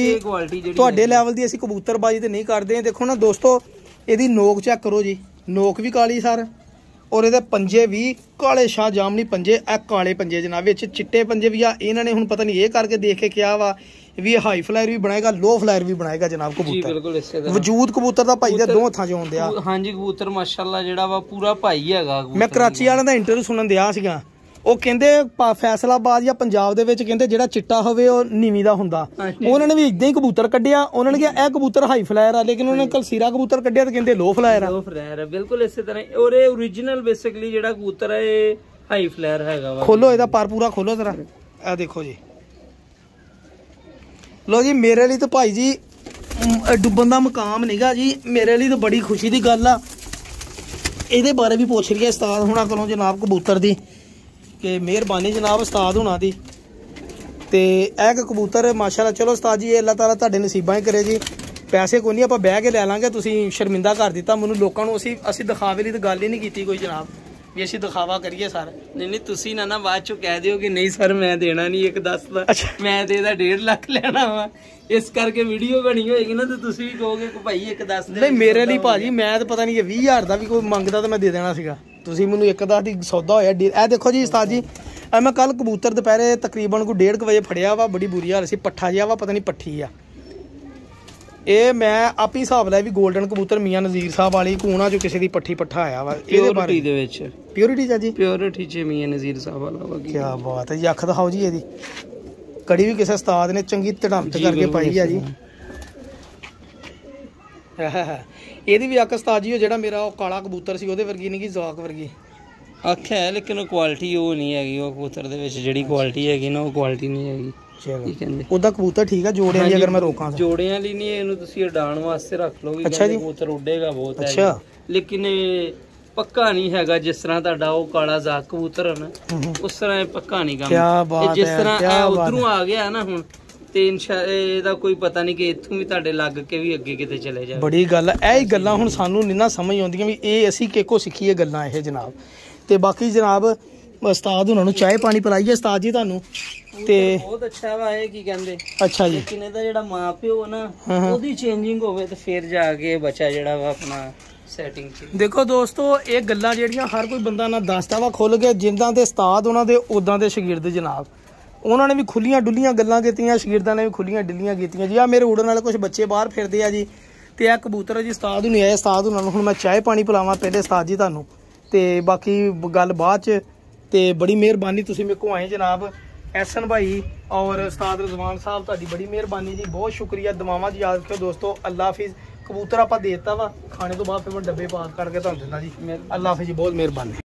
ਦੀ ਅਸੀਂ ਕਬੂਤਰਬਾਜੀ ਤੇ ਨਹੀਂ ਕਰਦੇ। ਦੇਖੋ ਨਾ ਦੋਸਤੋ, ਇਹਦੀ ਨੋਕ ਚੈੱਕ ਕਰੋ ਜੀ, ਨੋਕ ਵੀ ਕਾਲੀ ਸਰ, ਔਰ ਇਹਦੇ ਪੰਜੇ ਵੀ ਕਾਲੇ ਸ਼ਾਹ ਜਾਮਨੀ ਪੰਜੇ। ਇਹ ਕਾਲੇ ਪੰਜੇ ਜਨਾਬ, ਵਿੱਚ ਚਿੱਟੇ ਪੰਜੇ ਵੀ ਆ। ਇਹਨਾਂ ਨੇ ਹੁਣ ਪਤਾ ਨਹੀਂ ਇਹ ਕਰਕੇ ਦੇਖ ਕੇ ਕਿਹਾ ਵਾ ਵੀ ਹਾਈ ਫਲਾਇਰ ਵੀ ਬਣਾਏਗਾ, ਲੋ ਫਲਾਇਰ ਵੀ ਬਣਾਏਗਾ ਜਨਾਬ ਕਬੂਤਰ। ਜੀ ਬਿਲਕੁਲ ਇਸੇ ਤਰ੍ਹਾਂ ਵਜੂਦ ਕਬੂਤਰ ਦਾ ਭਾਈ ਦੇ ਦੋ ਹੱਥਾਂ 'ਚ ਆਉਂਦੇ ਆ। ਹਾਂਜੀ ਕਬੂਤਰ ਮਾਸ਼ਾਅੱਲਾ ਜਿਹੜਾ ਵਾ ਪੂਰਾ ਭਾਈ ਹੈਗਾ। ਮੈਂ ਕਰਾਚੀ ਵਾਲਿਆਂ ਦਾ ਇੰਟਰਵਿਊ ਸੁਣਨ ਦਿਆ ਸੀਗਾ, ਉਹ ਕਹਿੰਦੇ ਫੈਸਲਾਬਾਦ ਜਾਂ ਪੰਜਾਬ ਦੇ ਵਿੱਚ ਕਹਿੰਦੇ ਜਿਹੜਾ ਚਿੱਟਾ ਹੋਵੇ ਉਹ ਨੀਵੀਂ ਦਾ ਹੁੰਦਾ। ਉਹਨਾਂ ਨੇ ਵੀ ਇਦਾਂ ਹੀ ਕਬੂਤਰ ਕੱਢਿਆ, ਉਹਨਾਂ ਨੇ ਕਿਹਾ ਇਹ ਕਬੂਤਰ ਹਾਈ ਫਲਾਇਰ ਆ, ਲੇਕਿਨ ਉਹਨਾਂ ਨੇ ਕਲਸੀਰਾ ਕਬੂਤਰ ਕੱਢਿਆ ਤੇ ਕਹਿੰਦੇ ਲੋ ਫਲਾਇਰ ਆ। ਲੋ ਫਲਾਇਰ ਆ ਬਿਲਕੁਲ ਇਸੇ ਤਰ੍ਹਾਂ। ਔਰ ਇਹ ਓਰੀਜਨਲ ਬੇਸਿਕਲੀ ਜਿਹੜਾ ਕਬੂਤਰ ਹੈ ਇਹ ਹਾਈ ਫਲਾਇਰ ਹੈਗਾ ਵਾ। ਖੋਲੋ ਇਹਦਾ ਪਰ ਪੂਰਾ ਖੋਲੋ ਜ਼ਰਾ, ਇਹ ਦੇਖੋ ਜੀ। ਲੋ ਜੀ, ਮੇਰੇ ਲਈ ਤਾਂ ਭਾਈ ਜੀ ਡੁੱਬਣ ਦਾ ਮਕਾਮ ਨਹੀਂਗਾ ਜੀ, ਮੇਰੇ ਲਈ ਤਾਂ ਬੜੀ ਖੁਸ਼ੀ ਦੀ ਗੱਲ ਆ। ਇਹਦੇ ਬਾਰੇ ਵੀ ਪੁੱਛ ਰਹੀ ਹੈ ਉਸਤਾਦ ਹੁਣਾਂ ਕੋਲੋਂ ਜਨਾਬ ਕਬੂਤਰ ਦੀ, ਕਿ ਮਿਹਰਬਾਨੀ ਜਨਾਬ ਉਸਤਾਦ ਹੁਣਾਂ ਦੀ। ਤੇ ਇਹ ਕਬੂਤਰ ਮਾਸ਼ਾਅੱਲਾ, ਚਲੋ ਉਸਤਾਦ ਜੀ ਇਹ ਅੱਲਾਹ ਤਾਲਾ ਤੁਹਾਡੇ ਨਸੀਬਾਂ ਹੀ ਕਰੇ ਜੀ। ਪੈਸੇ ਕੋਈ ਨਹੀਂ, ਆਪਾਂ ਬਹਿ ਕੇ ਲੈ ਲਾਂਗੇ। ਤੁਸੀਂ ਸ਼ਰਮਿੰਦਾ ਕਰ ਦਿੱਤਾ ਮੈਨੂੰ ਲੋਕਾਂ ਨੂੰ। ਅਸੀਂ ਦਿਖਾਵੇ ਲਈ ਤਾਂ ਗੱਲ ਹੀ ਨਹੀਂ ਕੀਤੀ ਕੋਈ ਜਨਾਬ। ਵੀ ਅਸੀਂ ਦਿਖਾਵਾ ਕਰੀਏ ਸਰ। ਨਹੀਂ ਤੁਸੀਂ ਨਾ ਬਾਅਦ ਚੋਂ ਕਹਿ ਦਿਓ ਕਿ ਨਹੀਂ ਸਰ ਮੈਂ ਦੇਣਾ ਨਹੀਂ 1.10 ਦਾ, ਅੱਛਾ ਮੈਂ ਤੇ ਇਹਦਾ 1.5 ਲੱਖ ਲੈਣਾ ਵਾ, ਇਸ ਕਰਕੇ ਵੀਡੀਓ ਬਣੀ ਹੋਏਗੀ ਨਾ ਤੇ ਤੁਸੀਂ ਵੀ ਕਹੋਗੇ ਕਿ ਭਾਈ 1.10 ਦੇ ਨਹੀਂ ਮੇਰੇ ਲਈ ਭਾਜੀ ਮੈਂ ਤਾਂ ਪਤਾ ਨਹੀਂ ਕਿ 20,000 ਦਾ ਵੀ ਕੋਈ ਮੰਗਦਾ ਤਾਂ ਮੈਂ ਦੇ ਦੇਣਾ ਸੀਗਾ। ਤੁਸੀਂ ਮੈਨੂੰ 1.10 ਦੀ ਸੌਦਾ ਹੋਇਆ। ਇਹ ਦੇਖੋ ਜੀ ਉਸਤਾਦ ਜੀ, ਮੈਂ ਕੱਲ ਕਬੂਤਰ ਦੁਪਹਿਰੇ ਤਕਰੀਬਨ ਕੋਈ 1:30 ਵਜੇ ਫੜਿਆ ਵਾ, ਬੜੀ ਬੁਰੀ ਹਾਲ ਸੀ, ਪੱਠਾ ਜਿਹਾ ਵਾ, ਪਤਾ ਨਹੀਂ ਪੱਠੀ ਆ। ਇਹ ਮੈਂ ਆਪ ਹੀ ਹਿਸਾਬ ਲਾਇਆ ਵੀ 골ਡਨ ਕਬੂਤਰ ਮੀਆਂ ਨਜ਼ੀਰ ਸਾਹਿਬ ਵਾਲੀ ਕੂਣਾ ਚੋਂ ਕਿਸੇ ਦੀ ਪੱਠੀ ਪੱਠਾ ਆਇਆ ਵਾ। ਇਹਦੇ ਬਾਰੇ ਦੇ ਵਿੱਚ ਪਿਓਰਿਟੀ ਚਾਜੀ, ਪਿਓਰਿਟੀ ਚ ਮੀਆਂ ਨਜ਼ੀਰ ਸਾਹਿਬ ਵਾਲਾ ਵਾ। ਕੀ ਬਾਤ ਹੈ ਜੀ। ਅੱਖ ਦਿਖਾਓ ਜੀ ਇਹਦੀ, ਕੜੀ ਵੀ ਕਿਸੇ ਉਸਤਾਦ ਨੇ ਚੰਗੀ ਧੜੰਤ ਕਰਕੇ ਪਾਈ ਆ ਜੀ। ਇਹਦੀ ਵੀ ਅੱਖ ਉਸਤਾਦ ਜੀ, ਜਿਹੜਾ ਮੇਰਾ ਉਹ ਕਾਲਾ ਕਬੂਤਰ ਸੀ ਉਹਦੇ ਵਰਗੀ ਨਹੀਂ ਗੀ, ਜ਼ਵਾਕ ਵਰਗੀ ਅੱਖ ਹੈ, ਲੇਕਿਨ ਉਹ ਕੁਆਲਿਟੀ ਉਹ ਨਹੀਂ ਹੈਗੀ। ਉਹ ਕਬੂਤਰ ਦੇ ਵਿੱਚ ਜਿਹੜੀ ਕੁਆਲਿਟੀ ਹੈਗੀ ਨਾ ਉਹ ਕੁਆਲਿਟੀ ਨਹੀਂ ਹੈਗੀ। ਕੀ ਕਹਿੰਦੇ ਉਹਦਾ ਕਬੂਤਰ ਠੀਕ ਆ, ਜੋੜਿਆਂ ਦੀ ਅਗਰ ਮੈਂ ਰੋਕਾਂ ਜੋੜਿਆਂ ਲਈ ਨਹੀਂ, ਇਹਨੂੰ ਤੁਸੀਂ ਉਡਾਉਣ ਵਾਸਤੇ ਰੱਖ ਲਓਗੇ। ਅੱਛਾ ਜੀ, ਕਬੂਤਰ ਉੱਡੇਗਾ ਬਹੁਤ। ਅੱਛਾ, ਲੇਕਿਨ ਇਹ ਪੱਕਾ ਨਹੀਂ ਹੈਗਾ। ਜਿਸ ਤਰ੍ਹਾਂ ਤੁਹਾਡਾ ਉਹ ਕਾਲਾ ਜ਼ਾਕ ਕਬੂਤਰ ਹੈ ਨਾ, ਉਸ ਤਰ੍ਹਾਂ ਇਹ ਪੱਕਾ ਨਹੀਂ ਕੰਮ। ਕਿਆ ਬਾਤ ਹੈ, ਜਿਸ ਤਰ੍ਹਾਂ ਇਹ ਉਧਰੋਂ ਆ ਗਿਆ ਨਾ ਹੁਣ, ਤੇ ਇਹਦਾ ਕੋਈ ਪਤਾ ਨਹੀਂ ਕਿ ਇੱਥੋਂ ਵੀ ਤੁਹਾਡੇ ਲੱਗ ਕੇ ਵੀ ਅੱਗੇ ਕਿਤੇ ਚਲੇ ਜਾਵੇ। ਬੜੀ ਗੱਲ ਹੈ। ਇਹ ਗੱਲਾਂ ਹੁਣ ਸਾਨੂੰ ਨਹੀਂ ਨਾ ਸਮਝ ਆਉਂਦੀਆਂ ਵੀ ਇਹ ਅਸੀਂ ਕਿਹਕੋ ਸਿੱਖੀਏ ਗੱਲਾਂ ਇਹ ਜਨਾਬ। ਤੇ ਬਾਕੀ ਜਨਾਬ ਉਸਤਾਦ ਉਹਨਾਂ ਨੂੰ ਚਾਹ ਪਾਣੀ ਪਿਲਾਈਏ ਉਸਤਾਦ ਜੀ ਤੁਹਾਨੂੰ। ਤੇ ਬਹੁਤ ਅੱਛਾ ਵਾ ਇਹ, ਕੀ ਕਹਿੰਦੇ। ਅੱਛਾ ਜੀ, ਲੇਕਿਨ ਇਹਦਾ ਜਿਹੜਾ ਮਾਂ ਪਿਓ ਨਾ ਉਹਦੀ ਚੇਂਜਿੰਗ ਹੋਵੇ ਤੇ ਫਿਰ ਜਾ ਕੇ ਬੱਚਾ ਜਿਹੜਾ ਵਾ ਆਪਣਾ ਸੈਟਿੰਗ ਚ। ਦੇਖੋ ਦੋਸਤੋ, ਇਹ ਗੱਲਾਂ ਜਿਹੜੀਆਂ ਹਰ ਕੋਈ ਬੰਦਾ ਨਾ ਦੱਸਦਾ ਵਾ ਖੁੱਲ ਕੇ, ਜਿੱਦਾਂ ਦੇ ਉਸਤਾਦ ਉਹਨਾਂ ਦੇ ਉਦਾਂ ਦੇ ਸ਼ਾਗਿਰਦ ਜਨਾਬ। ਉਹਨਾਂ ਨੇ ਵੀ ਖੁੱਲੀਆਂ ਡੁੱਲੀਆਂ ਗੱਲਾਂ ਕੀਤੀਆਂ, ਸ਼ਾਗਿਰਦਾਂ ਨੇ ਵੀ ਖੁੱਲੀਆਂ ਡੁੱਲੀਆਂ ਕੀਤੀਆਂ ਜੀ। ਆ ਮੇਰੇ ਉੜਨ ਵਾਲੇ ਕੁਝ ਬੱਚੇ ਬਾਹਰ ਫਿਰਦੇ ਆ ਜੀ, ਤੇ ਇਹ ਕਬੂਤਰ ਜੀ ਉਸਤਾਦ ਨੂੰ ਆਏ। ਉਸਤਾਦ ਉਹਨਾਂ ਨੂੰ ਹੁਣ ਮੈਂ ਚਾਹ ਪਾਣੀ ਪਿਲਾਵਾਂ ਪਹਿਲੇ ਉਸਤਾਦ ਜੀ ਤੁਹਾਨੂੰ, ਤੇ ਬਾਕੀ ਗੱਲ ਬਾਅਦ ਚ। ਤੇ ਬੜੀ ਮਿਹਰਬਾਨੀ ਤੁਸੀਂ ਮੇਰੇ ਕੋਲ ਆਏ ਜਨਾਬ ਐਸਨ ਭਾਈ ਔਰ ਉਸਤਾਦ ਰਜ਼ਵਾਨ ਸਾਹਿਬ, ਤੁਹਾਡੀ ਬੜੀ ਮਿਹਰਬਾਨੀ ਜੀ, ਬਹੁਤ ਸ਼ੁਕਰੀਆ। ਦੁਆਵਾਂ ਜੀ ਯਾਦ ਰੱਖਿਓ ਦੋਸਤੋ। ਅੱਲਾ ਹਾਫਿਜ਼। ਕਬੂਤਰ ਆਪਾਂ ਦੇ ਦਿੱਤਾ ਵਾ, ਖਾਣੇ ਤੋਂ ਬਾਅਦ ਫਿਰ ਮੈਂ ਡੱਬੇ ਪਾਕ ਕਰਕੇ ਤੁਹਾਨੂੰ ਦਿੰਦਾ ਜੀ। ਅੱਲਾ ਹਾਫਿਜ਼ ਜੀ, ਬਹੁਤ ਮਿਹਰਬਾਨੀ।